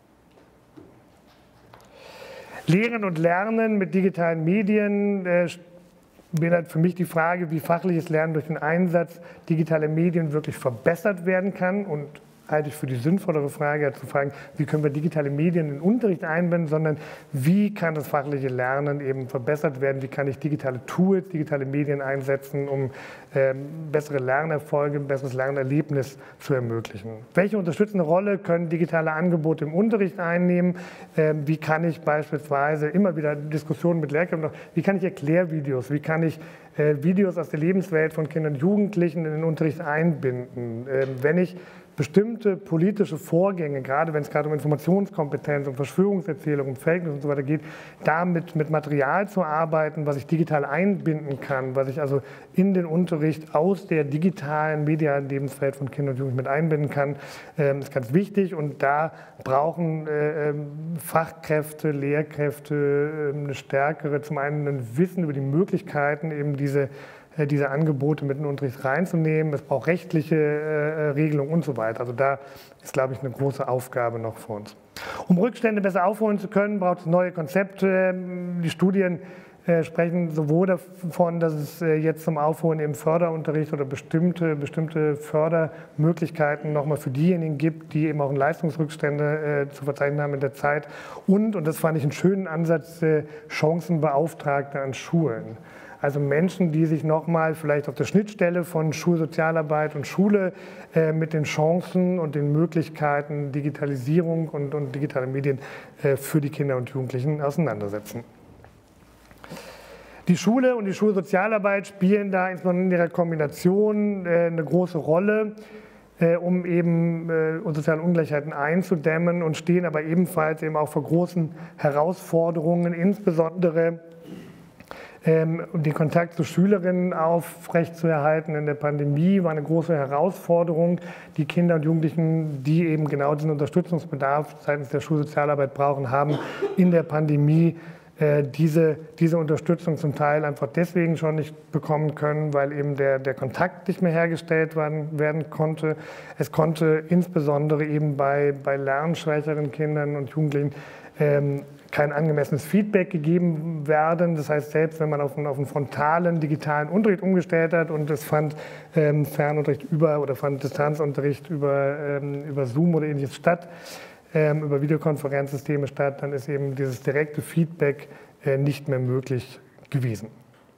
Lehren und Lernen mit digitalen Medien äh, beinhaltet für mich die Frage, wie fachliches Lernen durch den Einsatz digitaler Medien wirklich verbessert werden kann, und halte ich für die sinnvollere Frage, zu fragen, wie können wir digitale Medien in den Unterricht einbinden, sondern wie kann das fachliche Lernen eben verbessert werden, wie kann ich digitale Tools, digitale Medien einsetzen, um ähm, bessere Lernerfolge, ein besseres Lernerlebnis zu ermöglichen. Welche unterstützende Rolle können digitale Angebote im Unterricht einnehmen? Ähm, wie kann ich beispielsweise, immer wieder Diskussionen mit Lehrkräften, wie kann ich Erklärvideos, wie kann ich äh, Videos aus der Lebenswelt von Kindern und Jugendlichen in den Unterricht einbinden? Ähm, wenn ich bestimmte politische Vorgänge, gerade wenn es gerade um Informationskompetenz, um Verschwörungserzählung, um Fake News und so weiter geht, damit mit Material zu arbeiten, was ich digital einbinden kann, was ich also in den Unterricht aus der digitalen, medialen Lebenswelt von Kindern und Jugendlichen mit einbinden kann, ist ganz wichtig. Und da brauchen Fachkräfte, Lehrkräfte eine stärkere, zum einen ein Wissen über die Möglichkeiten, eben diese diese Angebote mit in den Unterricht reinzunehmen. Es braucht rechtliche äh, Regelungen und so weiter. Also da ist, glaube ich, eine große Aufgabe noch vor uns. Um Rückstände besser aufholen zu können, braucht es neue Konzepte. Die Studien äh, sprechen sowohl davon, dass es äh, jetzt zum Aufholen im Förderunterricht oder bestimmte, bestimmte Fördermöglichkeiten nochmal für diejenigen gibt, die eben auch Leistungsrückstände äh, zu verzeichnen haben in der Zeit. Und, und das fand ich einen schönen Ansatz, äh, Chancenbeauftragte an Schulen. Also Menschen, die sich nochmal vielleicht auf der Schnittstelle von Schulsozialarbeit und Schule äh, mit den Chancen und den Möglichkeiten Digitalisierung und, und digitale Medien äh, für die Kinder und Jugendlichen auseinandersetzen. Die Schule und die Schulsozialarbeit spielen da insbesondere in ihrer Kombination äh, eine große Rolle, äh, um eben äh, soziale Ungleichheiten einzudämmen und stehen aber ebenfalls eben auch vor großen Herausforderungen, insbesondere um den Kontakt zu Schülerinnen aufrechtzuerhalten in der Pandemie, war eine große Herausforderung. Die Kinder und Jugendlichen, die eben genau diesen Unterstützungsbedarf seitens der Schulsozialarbeit brauchen, haben in der Pandemie äh, diese, diese Unterstützung zum Teil einfach deswegen schon nicht bekommen können, weil eben der, der Kontakt nicht mehr hergestellt werden, werden konnte. Es konnte insbesondere eben bei, bei lernschwächeren Kindern und Jugendlichen ähm, kein angemessenes Feedback gegeben werden. Das heißt, selbst wenn man auf einen, auf einen frontalen, digitalen Unterricht umgestellt hat und es fand ähm, Fernunterricht über oder fand Distanzunterricht über, ähm, über Zoom oder ähnliches statt, ähm, über Videokonferenzsysteme statt, dann ist eben dieses direkte Feedback äh, nicht mehr möglich gewesen.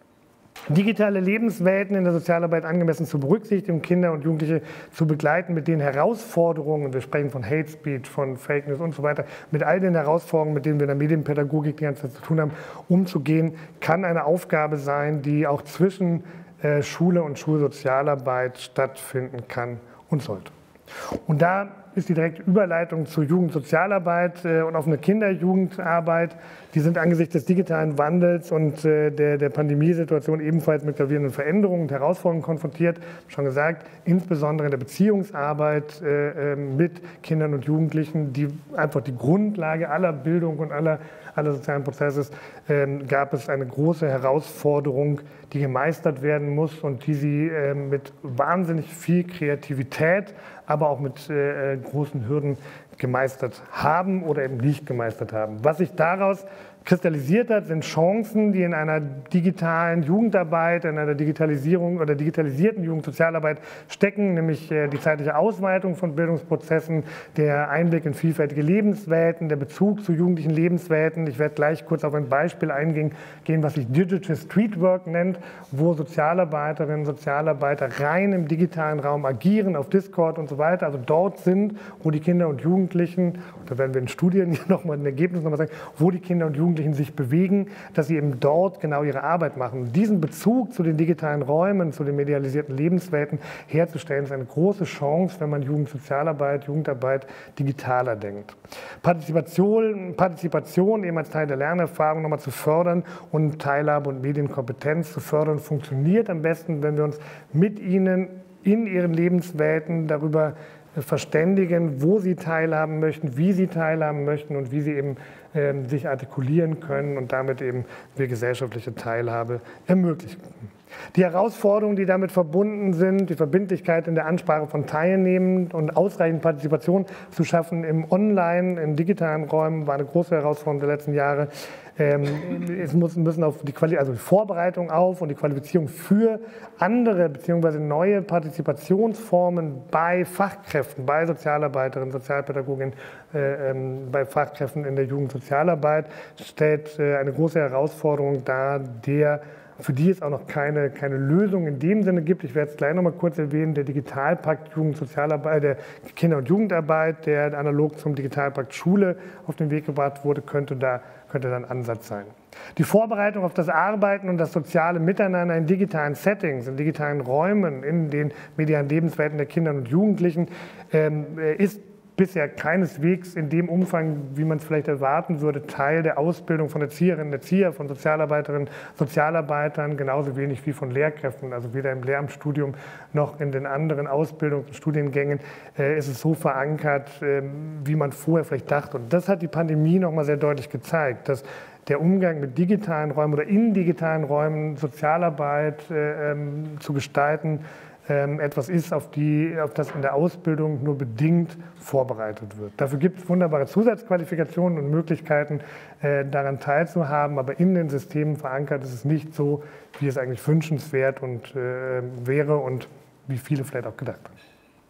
Digitale Lebenswelten in der Sozialarbeit angemessen zu berücksichtigen, um Kinder und Jugendliche zu begleiten mit den Herausforderungen, wir sprechen von Hate Speech, von Fake News und so weiter, mit all den Herausforderungen, mit denen wir in der Medienpädagogik die ganze Zeit zu tun haben, umzugehen, kann eine Aufgabe sein, die auch zwischen äh, Schule und Schulsozialarbeit stattfinden kann und sollte. Und da ist die direkte Überleitung zur Jugendsozialarbeit äh, und offene Kinder-Jugendarbeit. Die sind angesichts des digitalen Wandels und äh, der, der Pandemiesituation ebenfalls mit gravierenden Veränderungen und Herausforderungen konfrontiert. Schon gesagt, insbesondere in der Beziehungsarbeit äh, äh, mit Kindern und Jugendlichen, die einfach die Grundlage aller Bildung und aller, aller sozialen Prozesse ist, äh, gab es eine große Herausforderung, die gemeistert werden muss und die sie äh, mit wahnsinnig viel Kreativität, aber auch mit äh, großen Hürden gemeistert haben oder eben nicht gemeistert haben. Was sich daraus kristallisiert hat, sind Chancen, die in einer digitalen Jugendarbeit, in einer Digitalisierung oder digitalisierten Jugendsozialarbeit stecken, nämlich die zeitliche Ausweitung von Bildungsprozessen, der Einblick in vielfältige Lebenswelten, der Bezug zu jugendlichen Lebenswelten. Ich werde gleich kurz auf ein Beispiel eingehen, was sich Digital Streetwork nennt, wo Sozialarbeiterinnen und Sozialarbeiter rein im digitalen Raum agieren, auf Discord und so weiter, also dort sind, wo die Kinder und Jugendlichen, und da werden wir in Studien hier nochmal ein Ergebnis nochmal sagen, wo die Kinder und Jugendlichen sich bewegen, dass sie eben dort genau ihre Arbeit machen. Diesen Bezug zu den digitalen Räumen, zu den medialisierten Lebenswelten herzustellen, ist eine große Chance, wenn man Jugendsozialarbeit, Jugendarbeit digitaler denkt. Partizipation, Partizipation eben als Teil der Lernerfahrung nochmal zu fördern und Teilhabe und Medienkompetenz zu fördern, funktioniert am besten, wenn wir uns mit ihnen in ihren Lebenswelten darüber verständigen, wo sie teilhaben möchten, wie sie teilhaben möchten und wie sie eben äh, sich artikulieren können und damit eben wir gesellschaftliche Teilhabe ermöglichen. Die Herausforderungen, die damit verbunden sind, die Verbindlichkeit in der Ansprache von Teilnehmenden und ausreichend Partizipation zu schaffen im Online, in digitalen Räumen, war eine große Herausforderung der letzten Jahre. Ähm, es müssen auf die, Quali also die Vorbereitung auf und die Qualifizierung für andere bzw. neue Partizipationsformen bei Fachkräften, bei Sozialarbeiterinnen, Sozialpädagoginnen, äh, ähm, bei Fachkräften in der Jugendsozialarbeit stellt äh, eine große Herausforderung dar, der für die es auch noch keine, keine Lösung in dem Sinne gibt. Ich werde es gleich noch mal kurz erwähnen, der Digitalpakt Jugendsozialarbeit, der Kinder- und Jugendarbeit, der analog zum Digitalpakt Schule auf den Weg gebracht wurde, könnte da, könnte da ein Ansatz sein. Die Vorbereitung auf das Arbeiten und das soziale Miteinander in digitalen Settings, in digitalen Räumen, in den medialen Lebenswelten der Kinder und Jugendlichen ähm, ist bisher keineswegs in dem Umfang, wie man es vielleicht erwarten würde, Teil der Ausbildung von Erzieherinnen, Erzieher, von Sozialarbeiterinnen, Sozialarbeitern, genauso wenig wie von Lehrkräften, also weder im Lehramtsstudium noch in den anderen Ausbildungs- und Studiengängen äh, ist es so verankert, äh, wie man vorher vielleicht dachte. Und das hat die Pandemie noch mal sehr deutlich gezeigt, dass der Umgang mit digitalen Räumen oder in digitalen Räumen Sozialarbeit äh, ähm, zu gestalten, ähm, etwas ist, auf, die, auf das in der Ausbildung nur bedingt vorbereitet wird. Dafür gibt es wunderbare Zusatzqualifikationen und Möglichkeiten, äh, daran teilzuhaben, aber in den Systemen verankert ist es nicht so, wie es eigentlich wünschenswert und, äh, wäre und wie viele vielleicht auch gedacht haben.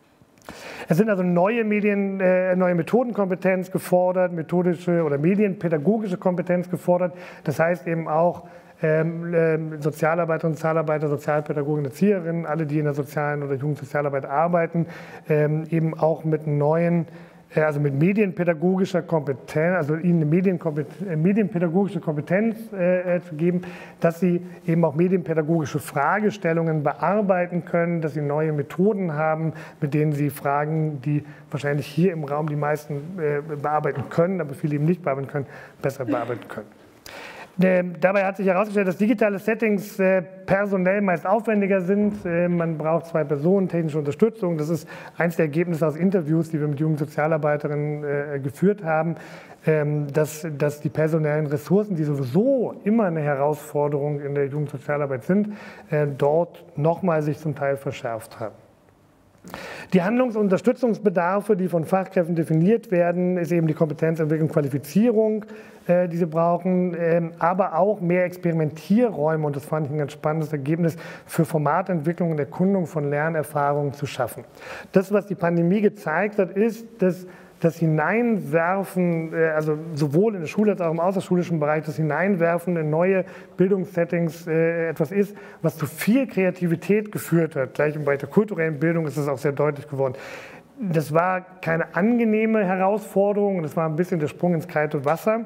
Es sind also neue Medien, äh, neue Methodenkompetenz gefordert, methodische oder medienpädagogische Kompetenz gefordert. Das heißt eben auch ähm, äh, Sozialarbeiter und Sozialarbeiter, Sozialpädagogen, Erzieherinnen, alle, die in der sozialen oder Jugendsozialarbeit arbeiten, ähm, eben auch mit neuen, äh, also mit medienpädagogischer Kompetenz, also ihnen eine Medienkompetenz, äh, medienpädagogische Kompetenz äh, äh, zu geben, dass sie eben auch medienpädagogische Fragestellungen bearbeiten können, dass sie neue Methoden haben, mit denen sie Fragen, die wahrscheinlich hier im Raum die meisten äh, bearbeiten können, aber viele eben nicht bearbeiten können, besser bearbeiten können. Ähm, dabei hat sich herausgestellt, dass digitale Settings äh, personell meist aufwendiger sind. Äh, man braucht zwei Personen, technische Unterstützung. Das ist eines der Ergebnisse aus Interviews, die wir mit Jugendsozialarbeiterinnen äh, geführt haben, ähm, dass, dass die personellen Ressourcen, die sowieso immer eine Herausforderung in der Jugendsozialarbeit sind, äh, dort nochmal sich zum Teil verschärft haben. Die Handlungs- und Unterstützungsbedarfe, die von Fachkräften definiert werden, ist eben die Kompetenzentwicklung, Qualifizierung, äh, die sie brauchen, ähm, aber auch mehr Experimentierräume, und das fand ich ein ganz spannendes Ergebnis, für Formatentwicklung und Erkundung von Lernerfahrungen zu schaffen. Das, was die Pandemie gezeigt hat, ist, dass das Hineinwerfen, also sowohl in der Schule als auch im außerschulischen Bereich, das Hineinwerfen in neue Bildungssettings etwas ist, was zu viel Kreativität geführt hat. Gleich im Bereich der kulturellen Bildung ist das auch sehr deutlich geworden. Das war keine angenehme Herausforderung, das war ein bisschen der Sprung ins kalte Wasser.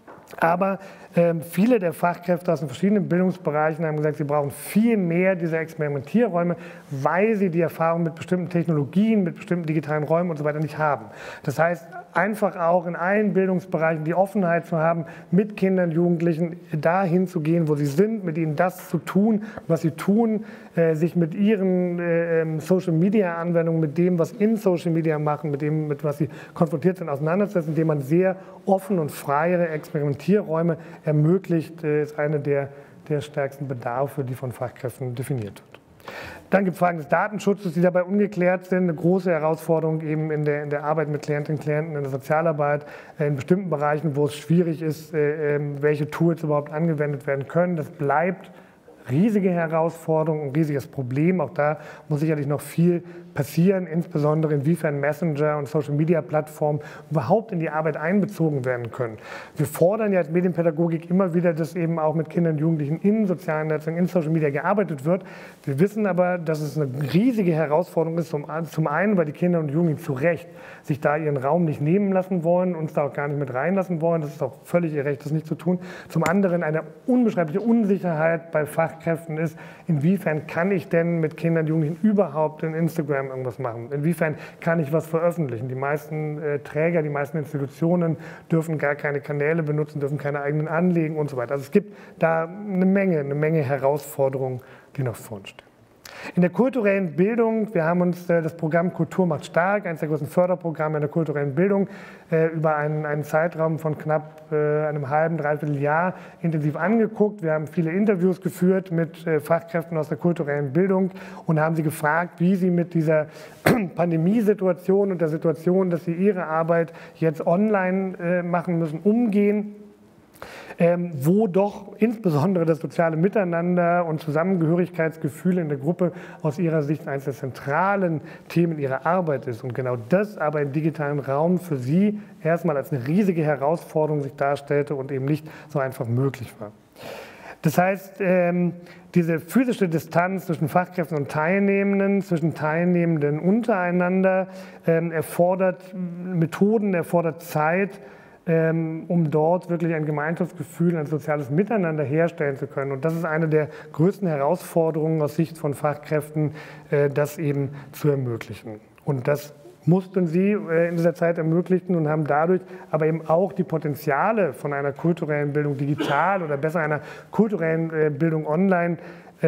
Aber ähm, viele der Fachkräfte aus den verschiedenen Bildungsbereichen haben gesagt, sie brauchen viel mehr dieser Experimentierräume, weil sie die Erfahrung mit bestimmten Technologien, mit bestimmten digitalen Räumen und so weiter nicht haben. Das heißt, einfach auch in allen Bildungsbereichen die Offenheit zu haben, mit Kindern, Jugendlichen dahin zu gehen, wo sie sind, mit ihnen das zu tun, was sie tun, äh, sich mit ihren äh, Social-Media-Anwendungen, mit dem, was in Social Media machen, mit dem, mit was sie konfrontiert sind, auseinandersetzen, indem man sehr offen und freiere Experimentierräume ermöglicht, ist eine der, der stärksten Bedarfe, die von Fachkräften definiert wird. Dann gibt es Fragen des Datenschutzes, die dabei ungeklärt sind. Eine große Herausforderung eben in der, in der Arbeit mit Klientinnen und Klienten, in der Sozialarbeit, in bestimmten Bereichen, wo es schwierig ist, welche Tools überhaupt angewendet werden können. Das bleibt riesige Herausforderung, ein riesiges Problem. Auch da muss sicherlich noch viel passieren, insbesondere inwiefern Messenger und Social-Media-Plattformen überhaupt in die Arbeit einbezogen werden können. Wir fordern ja als Medienpädagogik immer wieder, dass eben auch mit Kindern und Jugendlichen in sozialen Netzwerken, in Social-Media gearbeitet wird. Wir wissen aber, dass es eine riesige Herausforderung ist, zum einen, weil die Kinder und Jugendlichen zu Recht sich da ihren Raum nicht nehmen lassen wollen, uns da auch gar nicht mit reinlassen wollen. Das ist auch völlig ihr Recht, das nicht zu tun. Zum anderen eine unbeschreibliche Unsicherheit bei Fachkräften ist, inwiefern kann ich denn mit Kindern und Jugendlichen überhaupt in Instagram irgendwas machen? Inwiefern kann ich was veröffentlichen? Die meisten äh, Träger, die meisten Institutionen dürfen gar keine Kanäle benutzen, dürfen keine eigenen anlegen und so weiter. Also es gibt da eine Menge, eine Menge Herausforderungen, die noch vor uns stehen. In der kulturellen Bildung, wir haben uns äh, das Programm Kultur macht stark, eines der größten Förderprogramme in der kulturellen Bildung, äh, über einen, einen Zeitraum von knapp äh, einem halben, dreiviertel Jahr intensiv angeguckt. Wir haben viele Interviews geführt mit äh, Fachkräften aus der kulturellen Bildung und haben sie gefragt, wie sie mit dieser Pandemiesituation und der Situation, dass sie ihre Arbeit jetzt online äh, machen müssen, umgehen. Ähm, wo doch insbesondere das soziale Miteinander und Zusammengehörigkeitsgefühl in der Gruppe aus ihrer Sicht eines der zentralen Themen ihrer Arbeit ist. Und genau das aber im digitalen Raum für sie erstmal als eine riesige Herausforderung sich darstellte und eben nicht so einfach möglich war. Das heißt, ähm, diese physische Distanz zwischen Fachkräften und Teilnehmenden, zwischen Teilnehmenden untereinander, ähm, erfordert Methoden, erfordert Zeit, um dort wirklich ein Gemeinschaftsgefühl, ein soziales Miteinander herstellen zu können. Und das ist eine der größten Herausforderungen aus Sicht von Fachkräften, das eben zu ermöglichen. Und das mussten sie in dieser Zeit ermöglichen und haben dadurch aber eben auch die Potenziale von einer kulturellen Bildung digital oder besser einer kulturellen Bildung online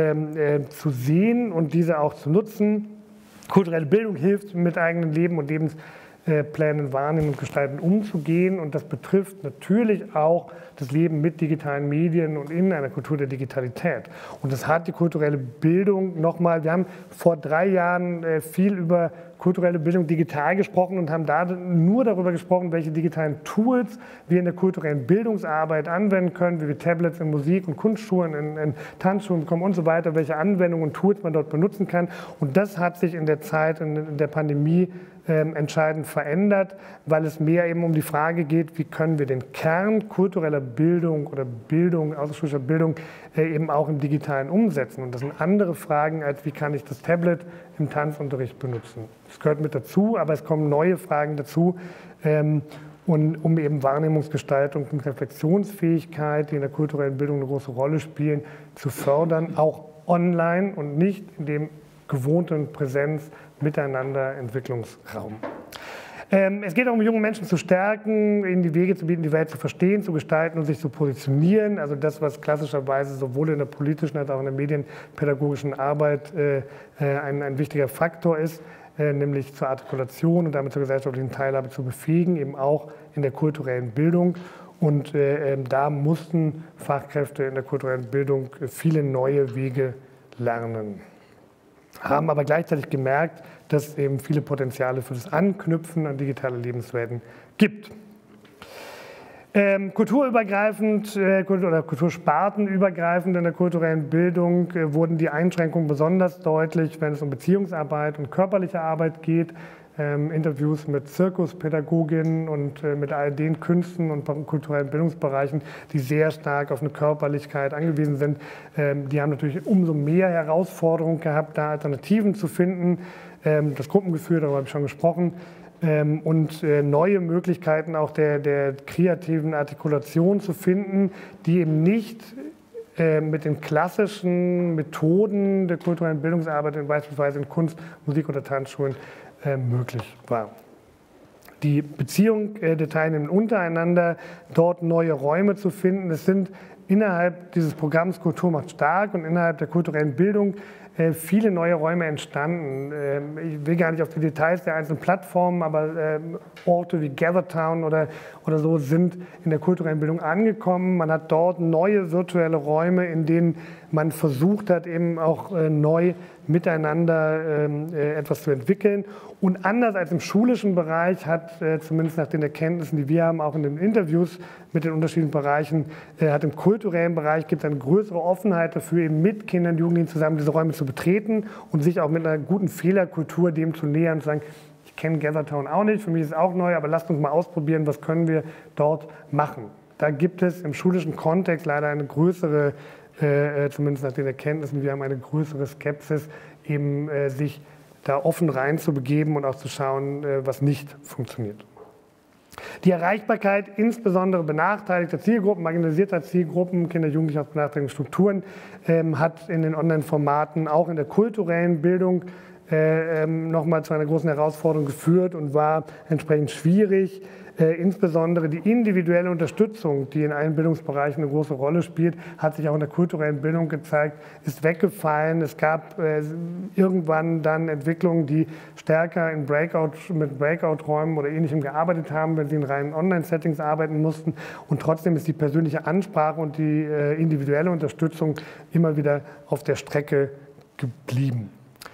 zu sehen und diese auch zu nutzen. Kulturelle Bildung hilft mit eigenen Leben und Lebens Plänen wahrnehmen und gestalten umzugehen. Und das betrifft natürlich auch das Leben mit digitalen Medien und in einer Kultur der Digitalität. Und das hat die kulturelle Bildung nochmal, wir haben vor drei Jahren viel über kulturelle Bildung digital gesprochen und haben da nur darüber gesprochen, welche digitalen Tools wir in der kulturellen Bildungsarbeit anwenden können, wie wir Tablets in Musik- und Kunstschulen, in, in Tanzschulen bekommen und so weiter, welche Anwendungen und Tools man dort benutzen kann. Und das hat sich in der Zeit, in der Pandemie ähm, entscheidend verändert, weil es mehr eben um die Frage geht, wie können wir den Kern kultureller Bildung oder Bildung, außerschulischer Bildung äh, eben auch im Digitalen umsetzen. Und das sind andere Fragen, als wie kann ich das Tablet im Tanzunterricht benutzen. Das gehört mit dazu, aber es kommen neue Fragen dazu, ähm, und um eben Wahrnehmungsgestaltung und Reflexionsfähigkeit, die in der kulturellen Bildung eine große Rolle spielen, zu fördern, auch online und nicht in dem gewohnten Präsenz miteinander Entwicklungsraum. Ähm, es geht darum, junge Menschen zu stärken, ihnen die Wege zu bieten, die Welt zu verstehen, zu gestalten und sich zu positionieren. Also das, was klassischerweise sowohl in der politischen als auch in der medienpädagogischen Arbeit äh, ein, ein wichtiger Faktor ist, äh, nämlich zur Artikulation und damit zur gesellschaftlichen Teilhabe zu befähigen, eben auch in der kulturellen Bildung. Und äh, da mussten Fachkräfte in der kulturellen Bildung viele neue Wege lernen. Haben aber gleichzeitig gemerkt, dass es eben viele Potenziale für das Anknüpfen an digitale Lebenswelten gibt. Ähm, kulturübergreifend äh, oder kulturspartenübergreifend in der kulturellen Bildung äh, wurden die Einschränkungen besonders deutlich, wenn es um Beziehungsarbeit und körperliche Arbeit geht. Ähm, Interviews mit Zirkuspädagoginnen und äh, mit all den Künsten und kulturellen Bildungsbereichen, die sehr stark auf eine Körperlichkeit angewiesen sind. Ähm, die haben natürlich umso mehr Herausforderungen gehabt, da Alternativen zu finden. Ähm, das Gruppengefühl, darüber habe ich schon gesprochen. Ähm, und äh, neue Möglichkeiten auch der, der kreativen Artikulation zu finden, die eben nicht äh, mit den klassischen Methoden der kulturellen Bildungsarbeit, beispielsweise in Kunst, Musik oder Tanzschulen, möglich war. Die Beziehung der Teilnehmenden untereinander, dort neue Räume zu finden. Es sind innerhalb dieses Programms Kultur macht stark und innerhalb der kulturellen Bildung viele neue Räume entstanden. Ich will gar nicht auf die Details der einzelnen Plattformen, aber Orte wie Gathertown oder, oder so sind in der kulturellen Bildung angekommen. Man hat dort neue virtuelle Räume, in denen man versucht hat, eben auch neu miteinander etwas zu entwickeln. Und anders als im schulischen Bereich hat, zumindest nach den Erkenntnissen, die wir haben, auch in den Interviews mit den unterschiedlichen Bereichen, hat im kulturellen Bereich gibt es eine größere Offenheit dafür, eben mit Kindern und Jugendlichen zusammen diese Räume zu betreten und sich auch mit einer guten Fehlerkultur dem zu nähern und zu sagen, ich kenne Gathertown auch nicht, für mich ist es auch neu, aber lasst uns mal ausprobieren, was können wir dort machen. Da gibt es im schulischen Kontext leider eine größere, äh, zumindest nach den Erkenntnissen, wir haben eine größere Skepsis, eben äh, sich da offen reinzubegeben und auch zu schauen, äh, was nicht funktioniert. Die Erreichbarkeit insbesondere benachteiligter Zielgruppen, marginalisierter Zielgruppen, Kinder, Jugendliche aus benachteiligten Strukturen, ähm, hat in den Online-Formaten auch in der kulturellen Bildung äh, ähm, nochmal zu einer großen Herausforderung geführt und war entsprechend schwierig. Äh, insbesondere die individuelle Unterstützung, die in allen Bildungsbereichen eine große Rolle spielt, hat sich auch in der kulturellen Bildung gezeigt, ist weggefallen. Es gab äh, irgendwann dann Entwicklungen, die stärker in Breakout, mit Breakout-Räumen oder Ähnlichem gearbeitet haben, wenn sie in reinen Online-Settings arbeiten mussten. Und trotzdem ist die persönliche Ansprache und die äh, individuelle Unterstützung immer wieder auf der Strecke geblieben.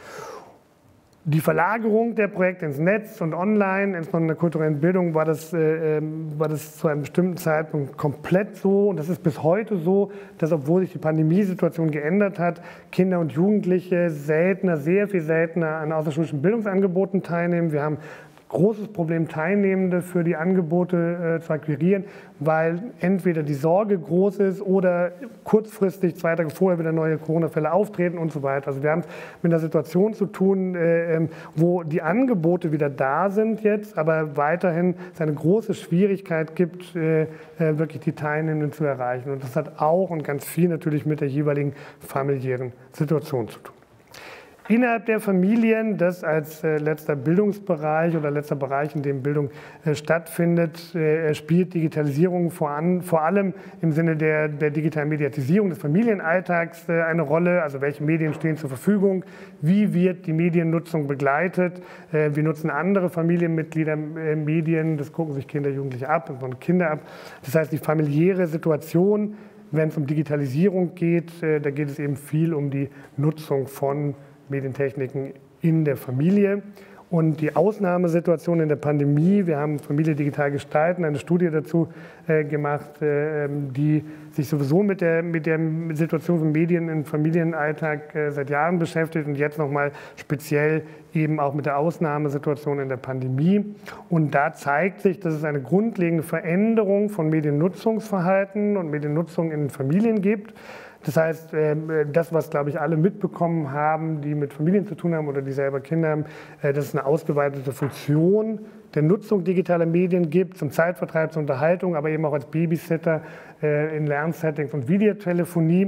Die Verlagerung der Projekte ins Netz und online, insbesondere in der kulturellen Bildung, war das, äh, war das zu einem bestimmten Zeitpunkt komplett so. Und das ist bis heute so, dass, obwohl sich die Pandemiesituation geändert hat, Kinder und Jugendliche seltener, sehr viel seltener an außerschulischen Bildungsangeboten teilnehmen. Wir haben großes Problem, Teilnehmende für die Angebote äh, zu akquirieren, weil entweder die Sorge groß ist oder kurzfristig, zwei Tage vorher wieder neue Corona-Fälle auftreten und so weiter. Also wir haben es mit einer Situation zu tun, äh, wo die Angebote wieder da sind jetzt, aber weiterhin es eine große Schwierigkeit gibt, äh, wirklich die Teilnehmenden zu erreichen. Und das hat auch und ganz viel natürlich mit der jeweiligen familiären Situation zu tun. Innerhalb der Familien, das als äh, letzter Bildungsbereich oder letzter Bereich, in dem Bildung äh, stattfindet, äh, spielt Digitalisierung vor, an, vor allem im Sinne der, der digitalen Mediatisierung des Familienalltags äh, eine Rolle. Also welche Medien stehen zur Verfügung, wie wird die Mediennutzung begleitet, äh, wie nutzen andere Familienmitglieder äh, Medien, das gucken sich Kinder, Jugendliche ab und Kinder ab. Das heißt, die familiäre Situation, wenn es um Digitalisierung geht, äh, da geht es eben viel um die Nutzung von Medientechniken in der Familie. Und die Ausnahmesituation in der Pandemie, wir haben Familie digital gestalten, eine Studie dazu äh, gemacht, äh, die sich sowieso mit der, mit der Situation von Medien im Familienalltag äh, seit Jahren beschäftigt und jetzt nochmal speziell eben auch mit der Ausnahmesituation in der Pandemie. Und da zeigt sich, dass es eine grundlegende Veränderung von Mediennutzungsverhalten und Mediennutzung in Familien gibt. Das heißt, das, was, glaube ich, alle mitbekommen haben, die mit Familien zu tun haben oder die selber Kinder haben, dass es eine ausgeweitete Funktion der Nutzung digitaler Medien gibt, zum Zeitvertreib, zur Unterhaltung, aber eben auch als Babysitter in Lernsettings und Videotelefonie.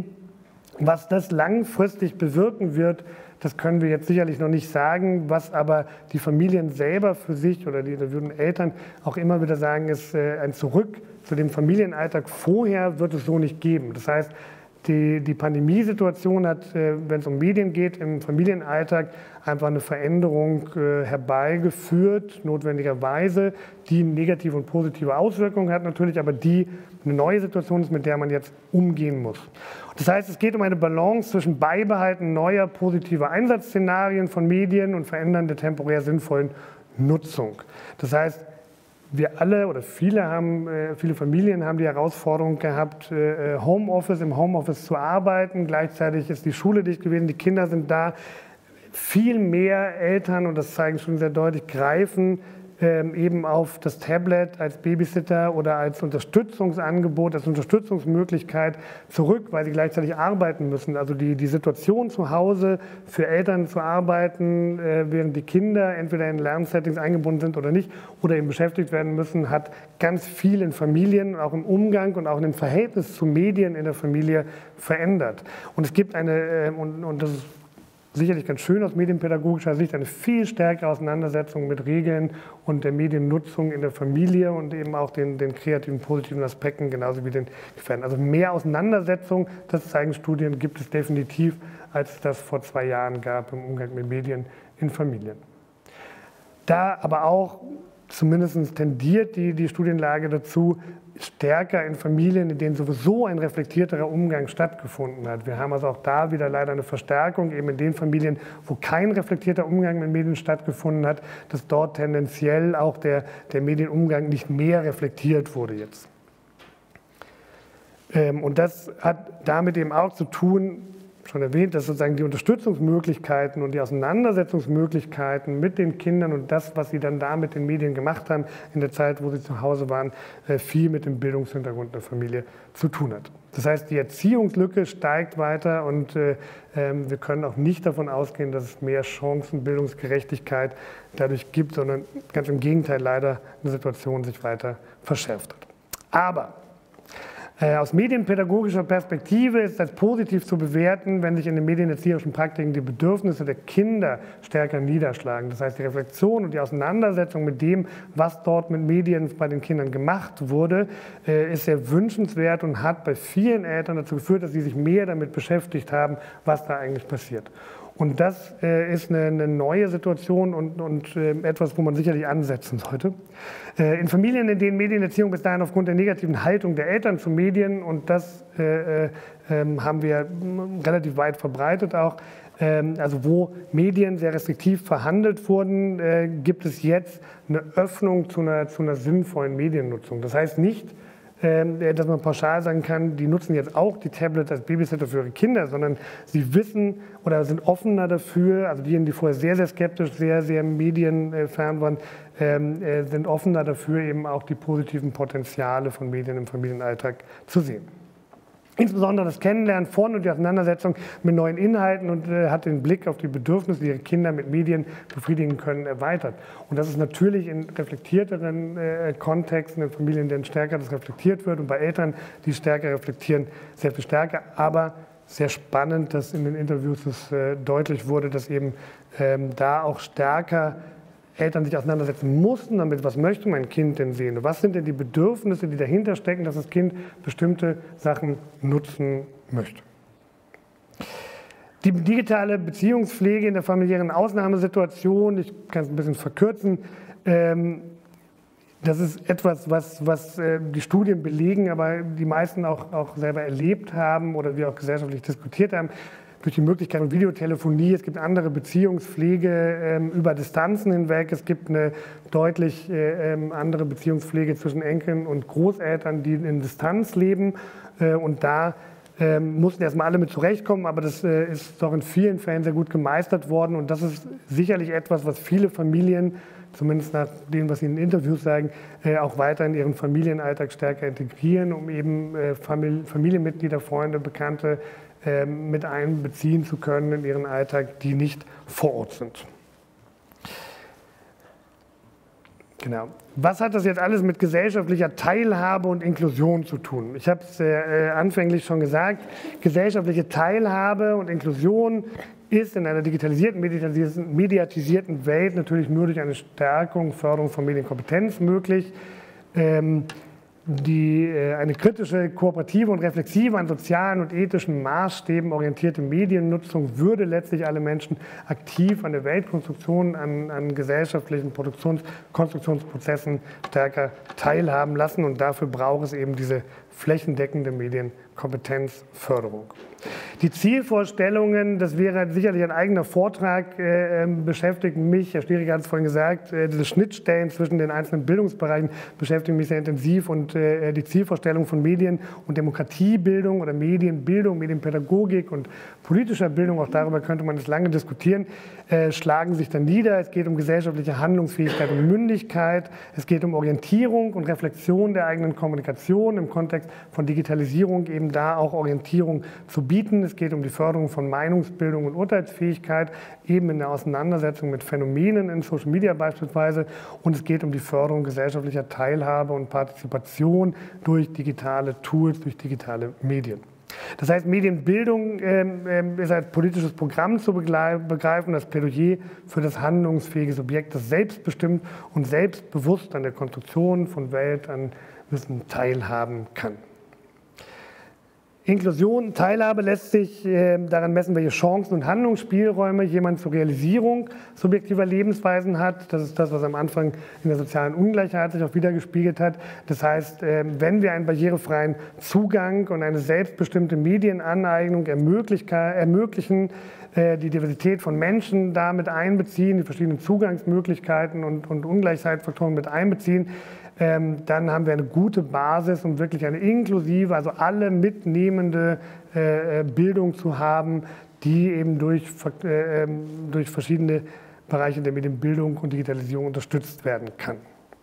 Was das langfristig bewirken wird, das können wir jetzt sicherlich noch nicht sagen. Was aber die Familien selber für sich oder die interviewten Eltern auch immer wieder sagen, ist ein Zurück zu dem Familienalltag vorher wird es so nicht geben. Das heißt, Die, die Pandemiesituation hat, äh, wenn es um Medien geht, im Familienalltag einfach eine Veränderung äh, herbeigeführt, notwendigerweise, die negative und positive Auswirkungen hat natürlich, aber die eine neue Situation ist, mit der man jetzt umgehen muss. Das heißt, es geht um eine Balance zwischen Beibehalten neuer positiver Einsatzszenarien von Medien und Verändern der temporär sinnvollen Nutzung. Das heißt, wir alle oder viele haben, viele Familien haben die Herausforderung gehabt, Homeoffice, im Homeoffice zu arbeiten. Gleichzeitig ist die Schule dicht gewesen, die Kinder sind da. Viel mehr Eltern, und das zeigen schon sehr deutlich, greifen eben auf das Tablet als Babysitter oder als Unterstützungsangebot, als Unterstützungsmöglichkeit zurück, weil sie gleichzeitig arbeiten müssen. Also die, die Situation zu Hause für Eltern zu arbeiten, während die Kinder entweder in Lernsettings eingebunden sind oder nicht oder eben beschäftigt werden müssen, hat ganz viel in Familien, auch im Umgang und auch in dem Verhältnis zu Medien in der Familie verändert. Und es gibt eine, und, und das ist sicherlich ganz schön aus medienpädagogischer Sicht, eine viel stärkere Auseinandersetzung mit Regeln und der Mediennutzung in der Familie und eben auch den, den kreativen, positiven Aspekten, genauso wie den Gefährden. Also mehr Auseinandersetzung, das zeigen Studien, gibt es definitiv, als das vor zwei Jahren gab im Umgang mit Medien in Familien. Da aber auch zumindest tendiert die, die Studienlage dazu, stärker in Familien, in denen sowieso ein reflektierterer Umgang stattgefunden hat. Wir haben also auch da wieder leider eine Verstärkung, eben in den Familien, wo kein reflektierter Umgang mit Medien stattgefunden hat, dass dort tendenziell auch der, der Medienumgang nicht mehr reflektiert wurde jetzt. Ähm, und das hat damit eben auch zu tun, schon erwähnt, dass sozusagen die Unterstützungsmöglichkeiten und die Auseinandersetzungsmöglichkeiten mit den Kindern und das, was sie dann da mit den Medien gemacht haben in der Zeit, wo sie zu Hause waren, viel mit dem Bildungshintergrund der Familie zu tun hat. Das heißt, die Erziehungslücke steigt weiter und äh, wir können auch nicht davon ausgehen, dass es mehr Chancen, Bildungsgerechtigkeit dadurch gibt, sondern ganz im Gegenteil leider eine Situation sich weiter verschärft hat. Aber aus medienpädagogischer Perspektive ist das positiv zu bewerten, wenn sich in den medienerzieherischen Praktiken die Bedürfnisse der Kinder stärker niederschlagen. Das heißt, die Reflexion und die Auseinandersetzung mit dem, was dort mit Medien bei den Kindern gemacht wurde, ist sehr wünschenswert und hat bei vielen Eltern dazu geführt, dass sie sich mehr damit beschäftigt haben, was da eigentlich passiert. Und das äh, ist eine, eine neue Situation und, und äh, etwas, wo man sicherlich ansetzen sollte. Äh, in Familien, in denen Medienerziehung bis dahin aufgrund der negativen Haltung der Eltern zu Medien, und das äh, äh, haben wir relativ weit verbreitet auch, äh, also wo Medien sehr restriktiv verhandelt wurden, äh, gibt es jetzt eine Öffnung zu einer, zu einer sinnvollen Mediennutzung. Das heißt nicht, dass man pauschal sagen kann, die nutzen jetzt auch die Tablets als Babysitter für ihre Kinder, sondern sie wissen oder sind offener dafür, also diejenigen, die vorher sehr, sehr skeptisch, sehr, sehr medienfern waren, sind offener dafür, eben auch die positiven Potenziale von Medien im Familienalltag zu sehen. Insbesondere das Kennenlernen von und die Auseinandersetzung mit neuen Inhalten und äh, hat den Blick auf die Bedürfnisse, die ihre Kinder mit Medien befriedigen können, erweitert. Und das ist natürlich in reflektierteren äh, Kontexten, in Familien, in denen stärker das reflektiert wird und bei Eltern, die stärker reflektieren, sehr viel stärker. Aber sehr spannend, dass in den Interviews es äh, deutlich wurde, dass eben ähm, da auch stärker Eltern sich auseinandersetzen mussten, damit, was möchte mein Kind denn sehen? Was sind denn die Bedürfnisse, die dahinter stecken, dass das Kind bestimmte Sachen nutzen möchte? Die digitale Beziehungspflege in der familiären Ausnahmesituation, ich kann es ein bisschen verkürzen, ähm, das ist etwas, was, was äh, die Studien belegen, aber die meisten auch, auch selber erlebt haben oder wir auch gesellschaftlich diskutiert haben, durch die Möglichkeit von Videotelefonie. Es gibt andere Beziehungspflege ähm, über Distanzen hinweg. Es gibt eine deutlich äh, ähm, andere Beziehungspflege zwischen Enkeln und Großeltern, die in Distanz leben. Äh, und da äh, mussten erstmal alle mit zurechtkommen, aber das äh, ist doch in vielen Fällen sehr gut gemeistert worden. Und das ist sicherlich etwas, was viele Familien, zumindest nach dem, was sie in Interviews sagen, äh, auch weiter in ihren Familienalltag stärker integrieren, um eben äh, Famili- Familienmitglieder, Freunde, Bekannte mit einbeziehen zu können in ihren Alltag, die nicht vor Ort sind. Genau. Was hat das jetzt alles mit gesellschaftlicher Teilhabe und Inklusion zu tun? Ich habe es äh, anfänglich schon gesagt, gesellschaftliche Teilhabe und Inklusion ist in einer digitalisierten, mediatisierten Welt natürlich nur durch eine Stärkung, Förderung von Medienkompetenz möglich. Ähm, Die, eine kritische, kooperative und reflexive, an sozialen und ethischen Maßstäben orientierte Mediennutzung würde letztlich alle Menschen aktiv an der Weltkonstruktion, an, an gesellschaftlichen Produktions-, Konstruktionsprozessen stärker teilhaben lassen. Und dafür braucht es eben diese flächendeckende Medienkompetenzförderung. Die Zielvorstellungen, das wäre sicherlich ein eigener Vortrag, äh, beschäftigen mich, Herr Stieriger hat es vorhin gesagt, äh, diese Schnittstellen zwischen den einzelnen Bildungsbereichen beschäftigen mich sehr intensiv und äh, die Zielvorstellung von Medien- und Demokratiebildung oder Medienbildung, Medienpädagogik und politischer Bildung, auch darüber könnte man es lange diskutieren, äh, schlagen sich dann nieder. Es geht um gesellschaftliche Handlungsfähigkeit und Mündigkeit, es geht um Orientierung und Reflexion der eigenen Kommunikation im Kontext von Digitalisierung, eben da auch Orientierung zu bieten. Es geht um die Förderung von Meinungsbildung und Urteilsfähigkeit, eben in der Auseinandersetzung mit Phänomenen in Social Media beispielsweise. Und es geht um die Förderung gesellschaftlicher Teilhabe und Partizipation durch digitale Tools, durch digitale Medien. Das heißt, Medienbildung ähm, ist als politisches Programm zu begreifen, das Plädoyer für das handlungsfähige Subjekt, das selbstbestimmt und selbstbewusst an der Konstruktion von Welt, an Wissen teilhaben kann. Inklusion, Teilhabe lässt sich äh, daran messen, welche Chancen und Handlungsspielräume jemand zur Realisierung subjektiver Lebensweisen hat. Das ist das, was am Anfang in der sozialen Ungleichheit sich auch wiedergespiegelt hat. Das heißt, äh, wenn wir einen barrierefreien Zugang und eine selbstbestimmte Medienaneignung ermöglichen, äh, die Diversität von Menschen damit einbeziehen, die verschiedenen Zugangsmöglichkeiten und, und Ungleichheitsfaktoren mit einbeziehen, Ähm, dann haben wir eine gute Basis, um wirklich eine inklusive, also alle mitnehmende äh, Bildung zu haben, die eben durch, äh, durch verschiedene Bereiche der Medienbildung und Digitalisierung unterstützt werden kann.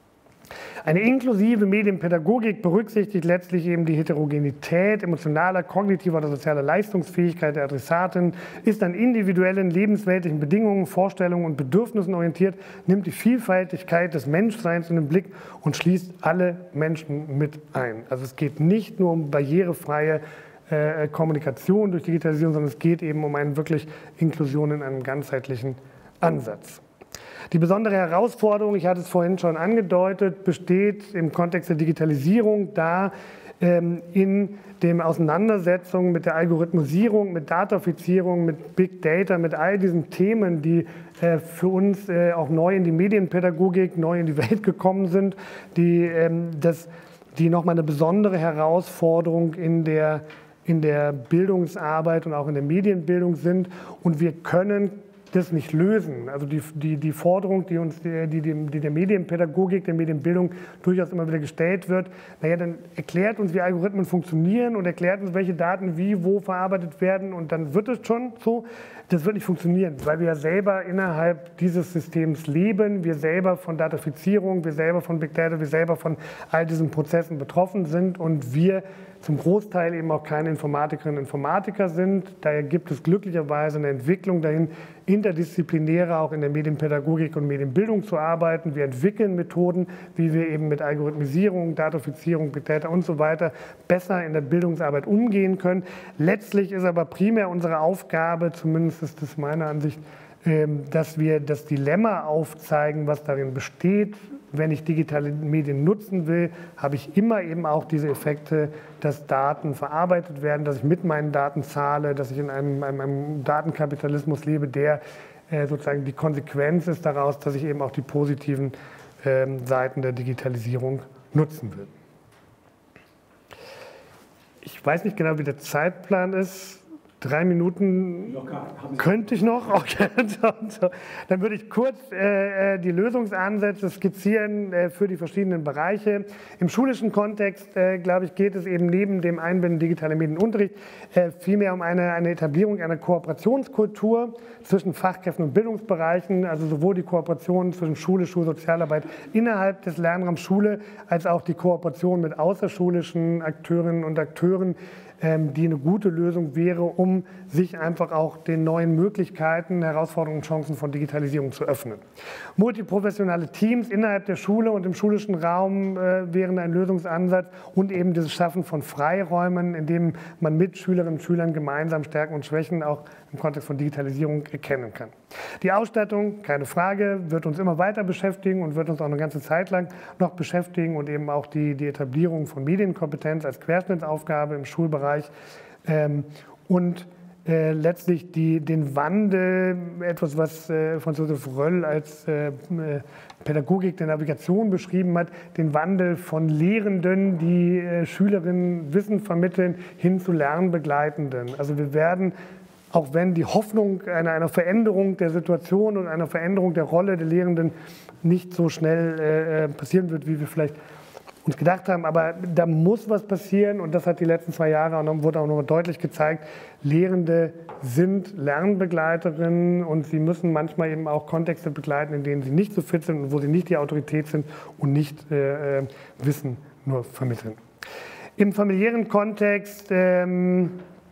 Eine inklusive Medienpädagogik berücksichtigt letztlich eben die Heterogenität emotionaler, kognitiver oder sozialer Leistungsfähigkeit der Adressatin, ist an individuellen lebensweltlichen Bedingungen, Vorstellungen und Bedürfnissen orientiert, nimmt die Vielfältigkeit des Menschseins in den Blick und schließt alle Menschen mit ein. Also es geht nicht nur um barrierefreie äh, Kommunikation durch Digitalisierung, sondern es geht eben um eine wirklich Inklusion in einem ganzheitlichen Ansatz. Die besondere Herausforderung, ich hatte es vorhin schon angedeutet, besteht im Kontext der Digitalisierung da ähm, in der Auseinandersetzung mit der Algorithmisierung, mit Datafizierung, mit Big Data, mit all diesen Themen, die äh, für uns äh, auch neu in die Medienpädagogik, neu in die Welt gekommen sind, die, ähm, das, die nochmal eine besondere Herausforderung in der, in der Bildungsarbeit und auch in der Medienbildung sind. Und wir können das nicht lösen. Also die, die, die Forderung, die uns die, die, die der Medienpädagogik, der Medienbildung durchaus immer wieder gestellt wird, naja, dann erklärt uns, wie Algorithmen funktionieren und erklärt uns, welche Daten wie, wo verarbeitet werden und dann wird es schon so. Das wird nicht funktionieren, weil wir ja selber innerhalb dieses Systems leben, wir selber von Datafizierung, wir selber von Big Data, wir selber von all diesen Prozessen betroffen sind und wir zum Großteil eben auch keine Informatikerinnen und Informatiker sind. Daher gibt es glücklicherweise eine Entwicklung dahin, interdisziplinärer auch in der Medienpädagogik und Medienbildung zu arbeiten. Wir entwickeln Methoden, wie wir eben mit Algorithmisierung, Datafizierung, Big Data und so weiter besser in der Bildungsarbeit umgehen können. Letztlich ist aber primär unsere Aufgabe, zumindest ist das meiner Ansicht, dass wir das Dilemma aufzeigen, was darin besteht. Wenn ich digitale Medien nutzen will, habe ich immer eben auch diese Effekte, dass Daten verarbeitet werden, dass ich mit meinen Daten zahle, dass ich in einem, einem, einem Datenkapitalismus lebe, der äh, sozusagen die Konsequenz ist daraus, dass ich eben auch die positiven äh, Seiten der Digitalisierung nutzen will. Ich weiß nicht genau, wie der Zeitplan ist. Drei Minuten könnte ich noch. Okay. Dann würde ich kurz äh, die Lösungsansätze skizzieren äh, für die verschiedenen Bereiche. Im schulischen Kontext, äh, glaube ich, geht es eben neben dem Einbinden digitaler Medienunterricht äh, vielmehr um eine, eine Etablierung einer Kooperationskultur zwischen Fachkräften und Bildungsbereichen, also sowohl die Kooperation zwischen Schule, Schulsozialarbeit innerhalb des Lernraums Schule, als auch die Kooperation mit außerschulischen Akteurinnen und Akteuren, die eine gute Lösung wäre, um sich einfach auch den neuen Möglichkeiten, Herausforderungen und Chancen von Digitalisierung zu öffnen. Multiprofessionale Teams innerhalb der Schule und im schulischen Raum äh, wären ein Lösungsansatz und eben das Schaffen von Freiräumen, in dem man mit Schülerinnen und Schülern gemeinsam Stärken und Schwächen auch im Kontext von Digitalisierung erkennen kann. Die Ausstattung, keine Frage, wird uns immer weiter beschäftigen und wird uns auch eine ganze Zeit lang noch beschäftigen und eben auch die, die Etablierung von Medienkompetenz als Querschnittsaufgabe im Schulbereich ähm, und äh, letztlich die, den Wandel, etwas, was äh, Franz Josef Röll als äh, Pädagogik der Navigation beschrieben hat, den Wandel von Lehrenden, die äh, Schülerinnen Wissen vermitteln, hin zu Lernbegleitenden. Also wir werden, auch wenn die Hoffnung einer, einer Veränderung der Situation und einer Veränderung der Rolle der Lehrenden nicht so schnell äh, passieren wird, wie wir vielleicht uns gedacht haben, aber da muss was passieren und das hat die letzten zwei Jahre und wurde auch noch deutlich gezeigt. Lehrende sind Lernbegleiterinnen und sie müssen manchmal eben auch Kontexte begleiten, in denen sie nicht so fit sind und wo sie nicht die Autorität sind und nicht äh, Wissen nur vermitteln. Im familiären Kontext ähm,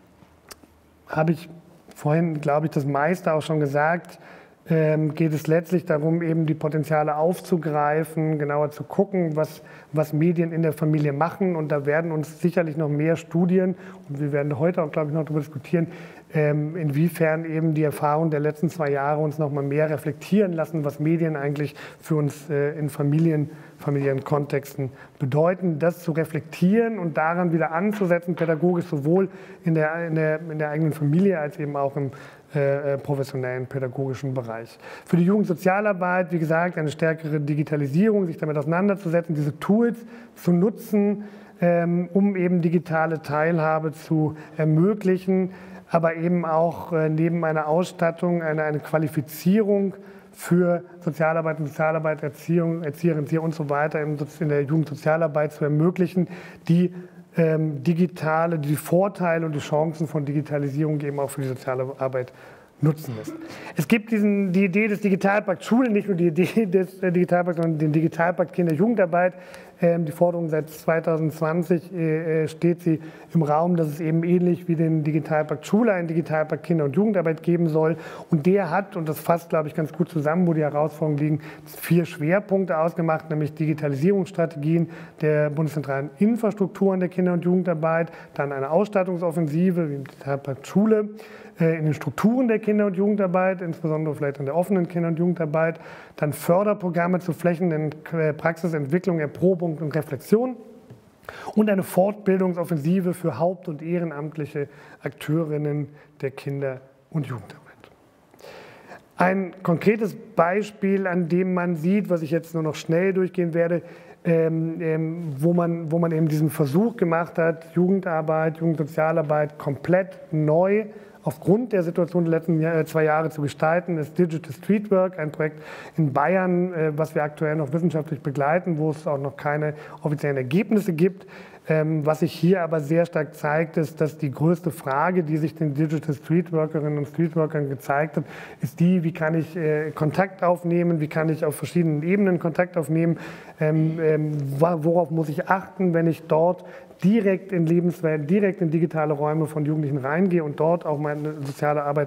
habe ich vorhin, glaube ich, das meiste auch schon gesagt, ähm, geht es letztlich darum, eben die Potenziale aufzugreifen, genauer zu gucken, was, was Medien in der Familie machen. Und da werden uns sicherlich noch mehr Studien, und wir werden heute auch, glaube ich, noch darüber diskutieren, ähm, inwiefern eben die Erfahrungen der letzten zwei Jahre uns noch mal mehr reflektieren lassen, was Medien eigentlich für uns äh, in Familien, familiären Kontexten bedeuten. Das zu reflektieren und daran wieder anzusetzen, pädagogisch sowohl in der, in der, in der eigenen Familie als eben auch im Äh, professionellen pädagogischen Bereich. Für die Jugendsozialarbeit, wie gesagt, eine stärkere Digitalisierung, sich damit auseinanderzusetzen, diese Tools zu nutzen, ähm, um eben digitale Teilhabe zu ermöglichen, aber eben auch äh, neben einer Ausstattung eine, eine Qualifizierung für Sozialarbeit und Sozialarbeit, Erziehung, Erzieherinnen, Erzieher und so weiter in der Jugendsozialarbeit zu ermöglichen, die Ähm, digitale, die Vorteile und die Chancen von Digitalisierung eben auch für die soziale Arbeit nutzen lässt. Es gibt diesen, die Idee des Digitalpakt Schule, nicht nur die Idee des äh, Digitalpakts, sondern den Digitalpakt Kinder-Jugendarbeit. Ähm, die Forderung seit zweitausendzwanzig äh, steht sie im Raum, dass es eben ähnlich wie den Digitalpakt Schule einen Digitalpakt Kinder- und Jugendarbeit geben soll. Und der hat, und das fasst, glaube ich, ganz gut zusammen, wo die Herausforderungen liegen, vier Schwerpunkte ausgemacht, nämlich Digitalisierungsstrategien der bundeszentralen Infrastrukturen der Kinder- und Jugendarbeit, dann eine Ausstattungsoffensive wie im Digitalpakt Schule, in den Strukturen der Kinder- und Jugendarbeit, insbesondere vielleicht in der offenen Kinder- und Jugendarbeit, dann Förderprogramme zur flächendeckenden Praxisentwicklung, Erprobung und Reflexion und eine Fortbildungsoffensive für haupt- und ehrenamtliche Akteurinnen der Kinder- und Jugendarbeit. Ein konkretes Beispiel, an dem man sieht, was ich jetzt nur noch schnell durchgehen werde, Ähm, ähm, wo, man, wo man eben diesen Versuch gemacht hat, Jugendarbeit, Jugendsozialarbeit komplett neu aufgrund der Situation der letzten Jahr, zwei Jahre zu gestalten, ist Digital Streetwork, ein Projekt in Bayern, äh, was wir aktuell noch wissenschaftlich begleiten, wo es auch noch keine offiziellen Ergebnisse gibt. Ähm, was sich hier aber sehr stark zeigt, ist, dass die größte Frage, die sich den Digital Streetworkerinnen und Streetworkern gezeigt hat, ist die, wie kann ich äh, Kontakt aufnehmen, wie kann ich auf verschiedenen Ebenen Kontakt aufnehmen, ähm, ähm, worauf muss ich achten, wenn ich dort direkt in Lebenswelt, direkt in digitale Räume von Jugendlichen reingehe und dort auch meine soziale Arbeit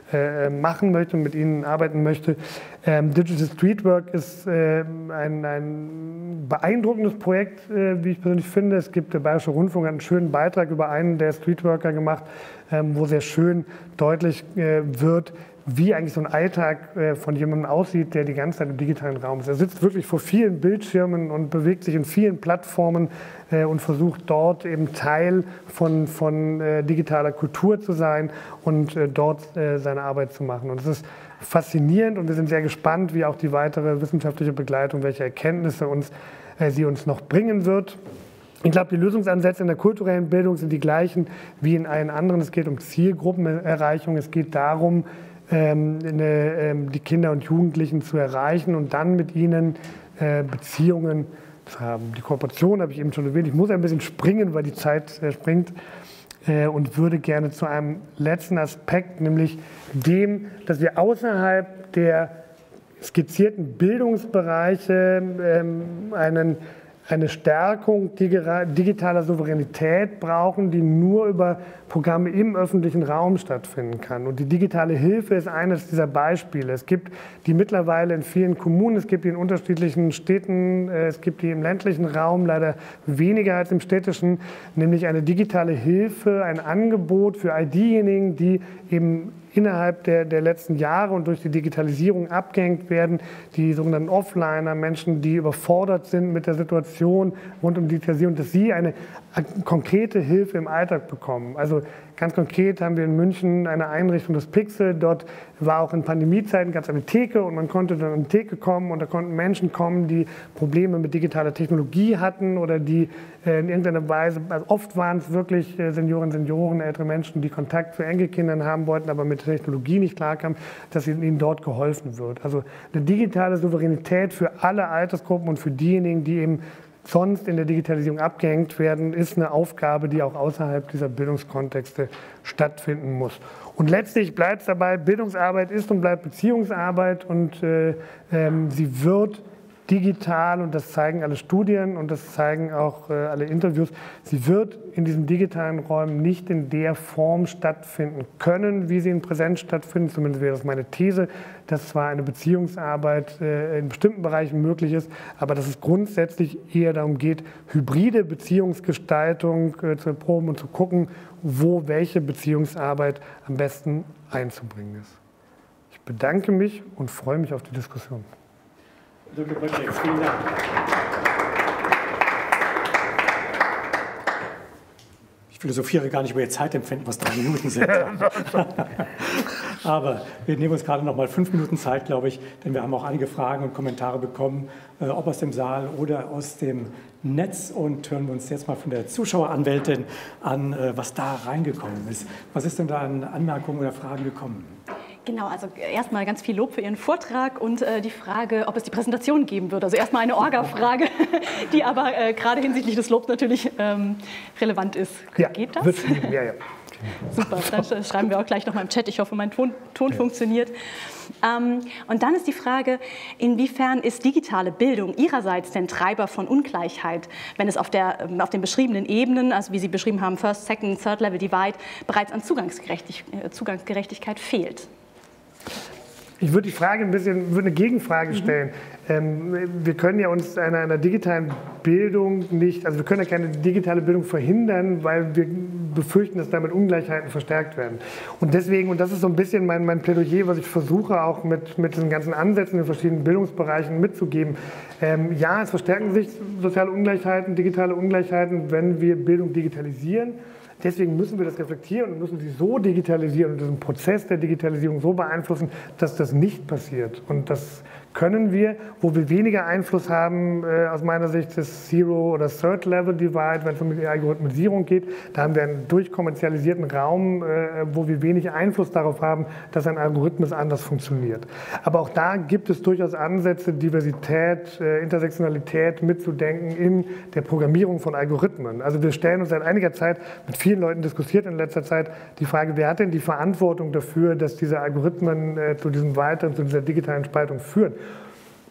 äh, machen möchte und mit ihnen arbeiten möchte. Ähm, Digital Streetwork ist äh, ein, ein beeindruckendes Projekt, äh, wie ich persönlich finde. Es gibt, der Bayerische Rundfunk hat einen schönen Beitrag über einen der Streetworker gemacht, ähm, wo sehr schön deutlich äh, wird, wie eigentlich so ein Alltag äh, von jemandem aussieht, der die ganze Zeit im digitalen Raum ist. Er sitzt wirklich vor vielen Bildschirmen und bewegt sich in vielen Plattformen äh, und versucht dort eben Teil von, von äh, digitaler Kultur zu sein und äh, dort äh, seine Arbeit zu machen. Und es ist faszinierend und wir sind sehr gespannt, wie auch die weitere wissenschaftliche Begleitung, welche Erkenntnisse uns, äh, sie uns noch bringen wird. Ich glaube, die Lösungsansätze in der kulturellen Bildung sind die gleichen wie in allen anderen. Es geht um Zielgruppenerreichung, es geht darum, ähm, eine, ähm, die Kinder und Jugendlichen zu erreichen und dann mit ihnen äh, Beziehungen zu haben. Die Kooperation habe ich eben schon erwähnt. Ich muss ein bisschen springen, weil die Zeit äh, springt äh, und würde gerne zu einem letzten Aspekt, nämlich dem, dass wir außerhalb der skizzierten Bildungsbereiche ähm, einen eine Stärkung digitaler Souveränität brauchen, die nur über Programme im öffentlichen Raum stattfinden kann. Und die digitale Hilfe ist eines dieser Beispiele. Es gibt die mittlerweile in vielen Kommunen, es gibt die in unterschiedlichen Städten, es gibt die im ländlichen Raum, leider weniger als im städtischen, nämlich eine digitale Hilfe, ein Angebot für all diejenigen, die eben innerhalb der, der letzten Jahre und durch die Digitalisierung abgehängt werden, die sogenannten Offliner, Menschen, die überfordert sind mit der Situation rund um Digitalisierung, dass sie eine konkrete Hilfe im Alltag bekommen. Also ganz konkret haben wir in München eine Einrichtung, das Pixel. Dort war auch in Pandemiezeiten ganz eine Theke und man konnte dann an die Theke kommen und da konnten Menschen kommen, die Probleme mit digitaler Technologie hatten oder die äh, in irgendeiner Weise, also oft waren es wirklich äh, Senioren, Senioren, ältere Menschen, die Kontakt zu Enkelkindern haben wollten, aber mit Technologie nicht klarkamen, dass ihnen dort geholfen wird. Also eine digitale Souveränität für alle Altersgruppen und für diejenigen, die eben sonst in der Digitalisierung abgehängt werden, ist eine Aufgabe, die auch außerhalb dieser Bildungskontexte stattfinden muss. Und letztlich bleibt es dabei, Bildungsarbeit ist und bleibt Beziehungsarbeit und äh, ähm, sie wird digital, und das zeigen alle Studien und das zeigen auch äh, alle Interviews, sie wird in diesen digitalen Räumen nicht in der Form stattfinden können, wie sie in Präsenz stattfinden. Zumindest wäre das meine These, dass zwar eine Beziehungsarbeit äh, in bestimmten Bereichen möglich ist, aber dass es grundsätzlich eher darum geht, hybride Beziehungsgestaltung äh, zu erproben und zu gucken, wo welche Beziehungsarbeit am besten einzubringen ist. Ich bedanke mich und freue mich auf die Diskussion.
Doktor Böttcher, vielen Dank. Ich philosophiere gar nicht über Ihr Zeitempfinden, was drei Minuten sind. Aber wir nehmen uns gerade noch mal fünf Minuten Zeit, glaube ich, denn wir haben auch einige Fragen und Kommentare bekommen, ob aus dem Saal oder aus dem Netz, und hören wir uns jetzt mal von der Zuschaueranwältin an, was da reingekommen ist. Was ist denn da an Anmerkungen oder Fragen gekommen?
Genau, also erstmal ganz viel Lob für Ihren Vortrag und äh, die Frage, ob es die Präsentation geben wird. Also erstmal eine Orga-Frage, die aber äh, gerade hinsichtlich des Lobs natürlich ähm, relevant ist.
Ja,
geht das?
Wird, ja, ja.
Super, dann schreiben wir auch gleich noch mal im Chat. Ich hoffe, mein Ton, Ton ja. funktioniert. Ähm, und dann ist die Frage, inwiefern ist digitale Bildung Ihrerseits denn Treiber von Ungleichheit, wenn es auf, der, auf den beschriebenen Ebenen, also wie Sie beschrieben haben, First, Second, Third Level Divide, bereits an Zugangsgerechtig, Zugangsgerechtigkeit fehlt?
Ich würde die Frage ein bisschen, würde eine Gegenfrage stellen. Mhm. Ähm, wir können ja uns einer, einer digitalen Bildung nicht, also wir können ja keine digitale Bildung verhindern, weil wir befürchten, dass damit Ungleichheiten verstärkt werden. Und deswegen, und das ist so ein bisschen mein, mein Plädoyer, was ich versuche auch mit, mit diesen ganzen Ansätzen in verschiedenen Bildungsbereichen mitzugeben. Ähm, ja, es verstärken sich soziale Ungleichheiten, digitale Ungleichheiten, wenn wir Bildung digitalisieren. Deswegen müssen wir das reflektieren und müssen sie so digitalisieren und diesen Prozess der Digitalisierung so beeinflussen, dass das nicht passiert. Und das können wir, wo wir weniger Einfluss haben, äh, aus meiner Sicht das Zero- oder Third-Level-Divide, wenn es um die Algorithmisierung geht. Da haben wir einen durchkommerzialisierten Raum, äh, wo wir wenig Einfluss darauf haben, dass ein Algorithmus anders funktioniert. Aber auch da gibt es durchaus Ansätze, Diversität, äh, Intersektionalität mitzudenken in der Programmierung von Algorithmen. Also wir stellen uns seit einiger Zeit, mit vielen Leuten diskutiert in letzter Zeit, die Frage, wer hat denn die Verantwortung dafür, dass diese Algorithmen äh, zu diesem weiteren, zu dieser digitalen Spaltung führen?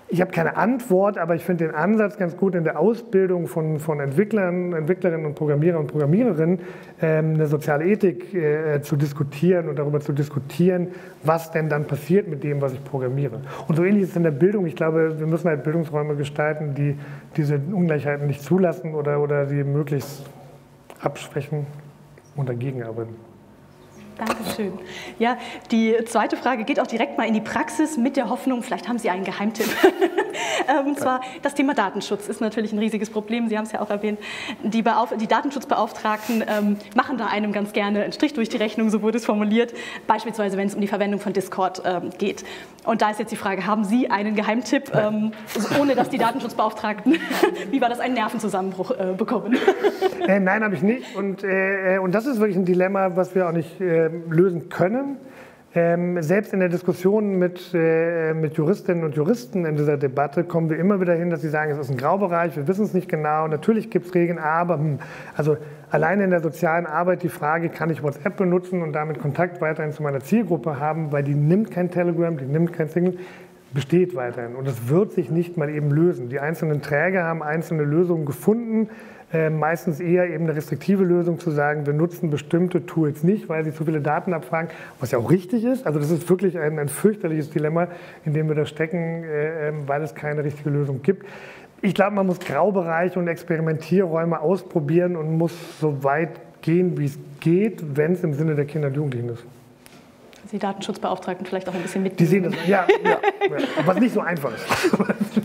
Ich habe keine Antwort, aber ich finde den Ansatz ganz gut in der Ausbildung von, von Entwicklern, Entwicklerinnen und Programmierer und Programmiererinnen, ähm, eine soziale Ethik äh, zu diskutieren und darüber zu diskutieren, was denn dann passiert mit dem, was ich programmiere. Und so ähnlich ist es in der Bildung. Ich glaube, wir müssen halt Bildungsräume gestalten, die diese Ungleichheiten nicht zulassen oder, oder sie möglichst abschwächen und dagegen arbeiten.
Dankeschön. Ja, die zweite Frage geht auch direkt mal in die Praxis mit der Hoffnung, vielleicht haben Sie einen Geheimtipp. Und zwar das Thema Datenschutz ist natürlich ein riesiges Problem. Sie haben es ja auch erwähnt. Die, Beauf die Datenschutzbeauftragten ähm, machen da einem ganz gerne einen Strich durch die Rechnung, so wurde es formuliert, beispielsweise wenn es um die Verwendung von Discord ähm, geht. Und da ist jetzt die Frage, haben Sie einen Geheimtipp, ähm, ohne dass die Datenschutzbeauftragten, wie war das, einen Nervenzusammenbruch äh, bekommen?
Äh, nein, habe ich nicht. Und, äh, und das ist wirklich ein Dilemma, was wir auch nicht äh, lösen können. Ähm, selbst in der Diskussion mit, äh, mit Juristinnen und Juristen in dieser Debatte kommen wir immer wieder hin, dass sie sagen, es ist ein Graubereich, wir wissen es nicht genau, natürlich gibt es Regeln, aber hm, also alleine in der sozialen Arbeit die Frage, kann ich WhatsApp benutzen und damit Kontakt weiterhin zu meiner Zielgruppe haben, weil die nimmt kein Telegram, die nimmt kein Signal, besteht weiterhin. Und es wird sich nicht mal eben lösen. Die einzelnen Träger haben einzelne Lösungen gefunden, Äh, meistens eher eben eine restriktive Lösung zu sagen, wir nutzen bestimmte Tools nicht, weil sie zu viele Daten abfragen, was ja auch richtig ist. Also das ist wirklich ein, ein fürchterliches Dilemma, in dem wir da stecken, äh, weil es keine richtige Lösung gibt. Ich glaube, man muss Graubereiche und Experimentierräume ausprobieren und muss so weit gehen, wie es geht, wenn es im Sinne der Kinder und Jugendlichen ist.
Die Datenschutzbeauftragten vielleicht auch ein bisschen mit.
Die sehen das, ja, ja, ja, was nicht so einfach ist.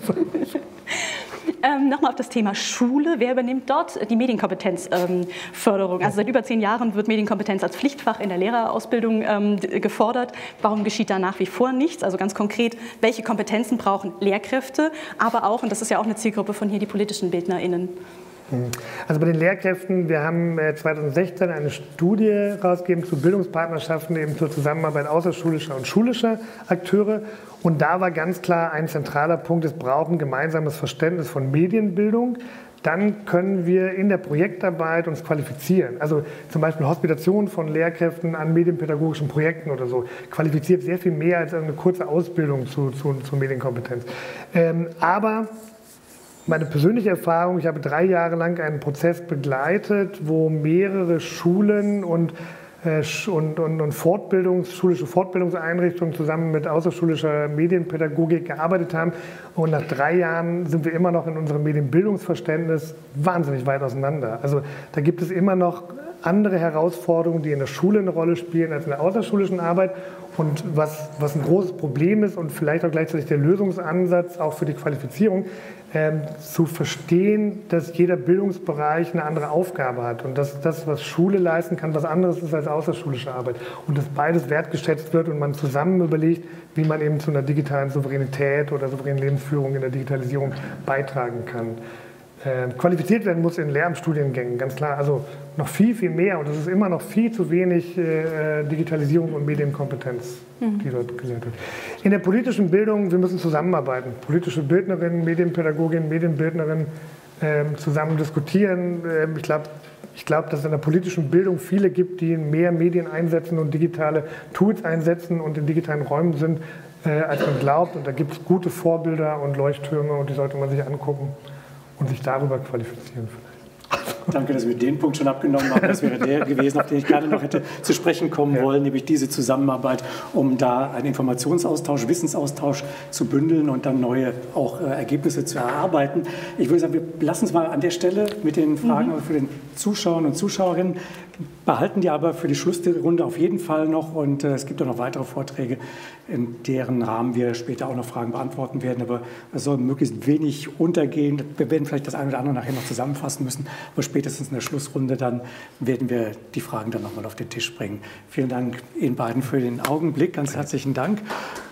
Ähm, Nochmal auf das Thema Schule. Wer übernimmt dort die Medienkompetenzförderung? Ähm, also seit über zehn Jahren wird Medienkompetenz als Pflichtfach in der Lehrerausbildung ähm, gefordert. Warum geschieht da nach wie vor nichts? Also ganz konkret, welche Kompetenzen brauchen Lehrkräfte, aber auch, und das ist ja auch eine Zielgruppe von hier, die politischen BildnerInnen?
Also bei den Lehrkräften, wir haben zweitausendsechzehn eine Studie rausgegeben zu Bildungspartnerschaften, eben zur Zusammenarbeit außerschulischer und schulischer Akteure. Und da war ganz klar ein zentraler Punkt, es braucht ein gemeinsames Verständnis von Medienbildung. Dann können wir in der Projektarbeit uns qualifizieren. Also zum Beispiel Hospitation von Lehrkräften an medienpädagogischen Projekten oder so, qualifiziert sehr viel mehr als eine kurze Ausbildung zu, zu, zu Medienkompetenz. Ähm, aber meine persönliche Erfahrung, ich habe drei Jahre lang einen Prozess begleitet, wo mehrere Schulen und, äh, und, und, und Fortbildungs-, schulische Fortbildungseinrichtungen zusammen mit außerschulischer Medienpädagogik gearbeitet haben. Und nach drei Jahren sind wir immer noch in unserem Medienbildungsverständnis wahnsinnig weit auseinander. Also da gibt es immer noch andere Herausforderungen, die in der Schule eine Rolle spielen als in der außerschulischen Arbeit. Und was, was ein großes Problem ist und vielleicht auch gleichzeitig der Lösungsansatz auch für die Qualifizierung, ähm, zu verstehen, dass jeder Bildungsbereich eine andere Aufgabe hat und dass das, was Schule leisten kann, was anderes ist als außerschulische Arbeit und dass beides wertgeschätzt wird und man zusammen überlegt, wie man eben zu einer digitalen Souveränität oder souveränen Lebensführung in der Digitalisierung beitragen kann. Äh, qualifiziert werden muss in Lehramtsstudiengängen, ganz klar. Also noch viel, viel mehr und es ist immer noch viel zu wenig äh, Digitalisierung und Medienkompetenz, mhm. die dort gelehrt wird. In der politischen Bildung, wir müssen zusammenarbeiten. Politische Bildnerinnen, Medienpädagoginnen, Medienbildnerinnen äh, zusammen diskutieren. Äh, ich glaube, ich glaub, dass es in der politischen Bildung viele gibt, die mehr Medien einsetzen und digitale Tools einsetzen und in digitalen Räumen sind, äh, als man glaubt. Und da gibt es gute Vorbilder und Leuchttürme und die sollte man sich angucken und sich darüber qualifizieren vielleicht.
Danke, dass wir den Punkt schon abgenommen haben. Das wäre der gewesen, auf den ich gerne noch hätte zu sprechen kommen ja. wollen, nämlich diese Zusammenarbeit, um da einen Informationsaustausch, Wissensaustausch zu bündeln und dann neue auch äh, Ergebnisse zu erarbeiten. Ich würde sagen, wir lassen es mal an der Stelle mit den Fragen mhm. für den Zuschauern und Zuschauerinnen. Behalten die aber für die Schlussrunde auf jeden Fall noch und äh, es gibt auch noch weitere Vorträge, in deren Rahmen wir später auch noch Fragen beantworten werden, aber es soll möglichst wenig untergehen. Wir werden vielleicht das eine oder andere nachher noch zusammenfassen müssen, aber spätestens in der Schlussrunde dann werden wir die Fragen dann nochmal auf den Tisch bringen. Vielen Dank Ihnen beiden für den Augenblick, ganz herzlichen Dank.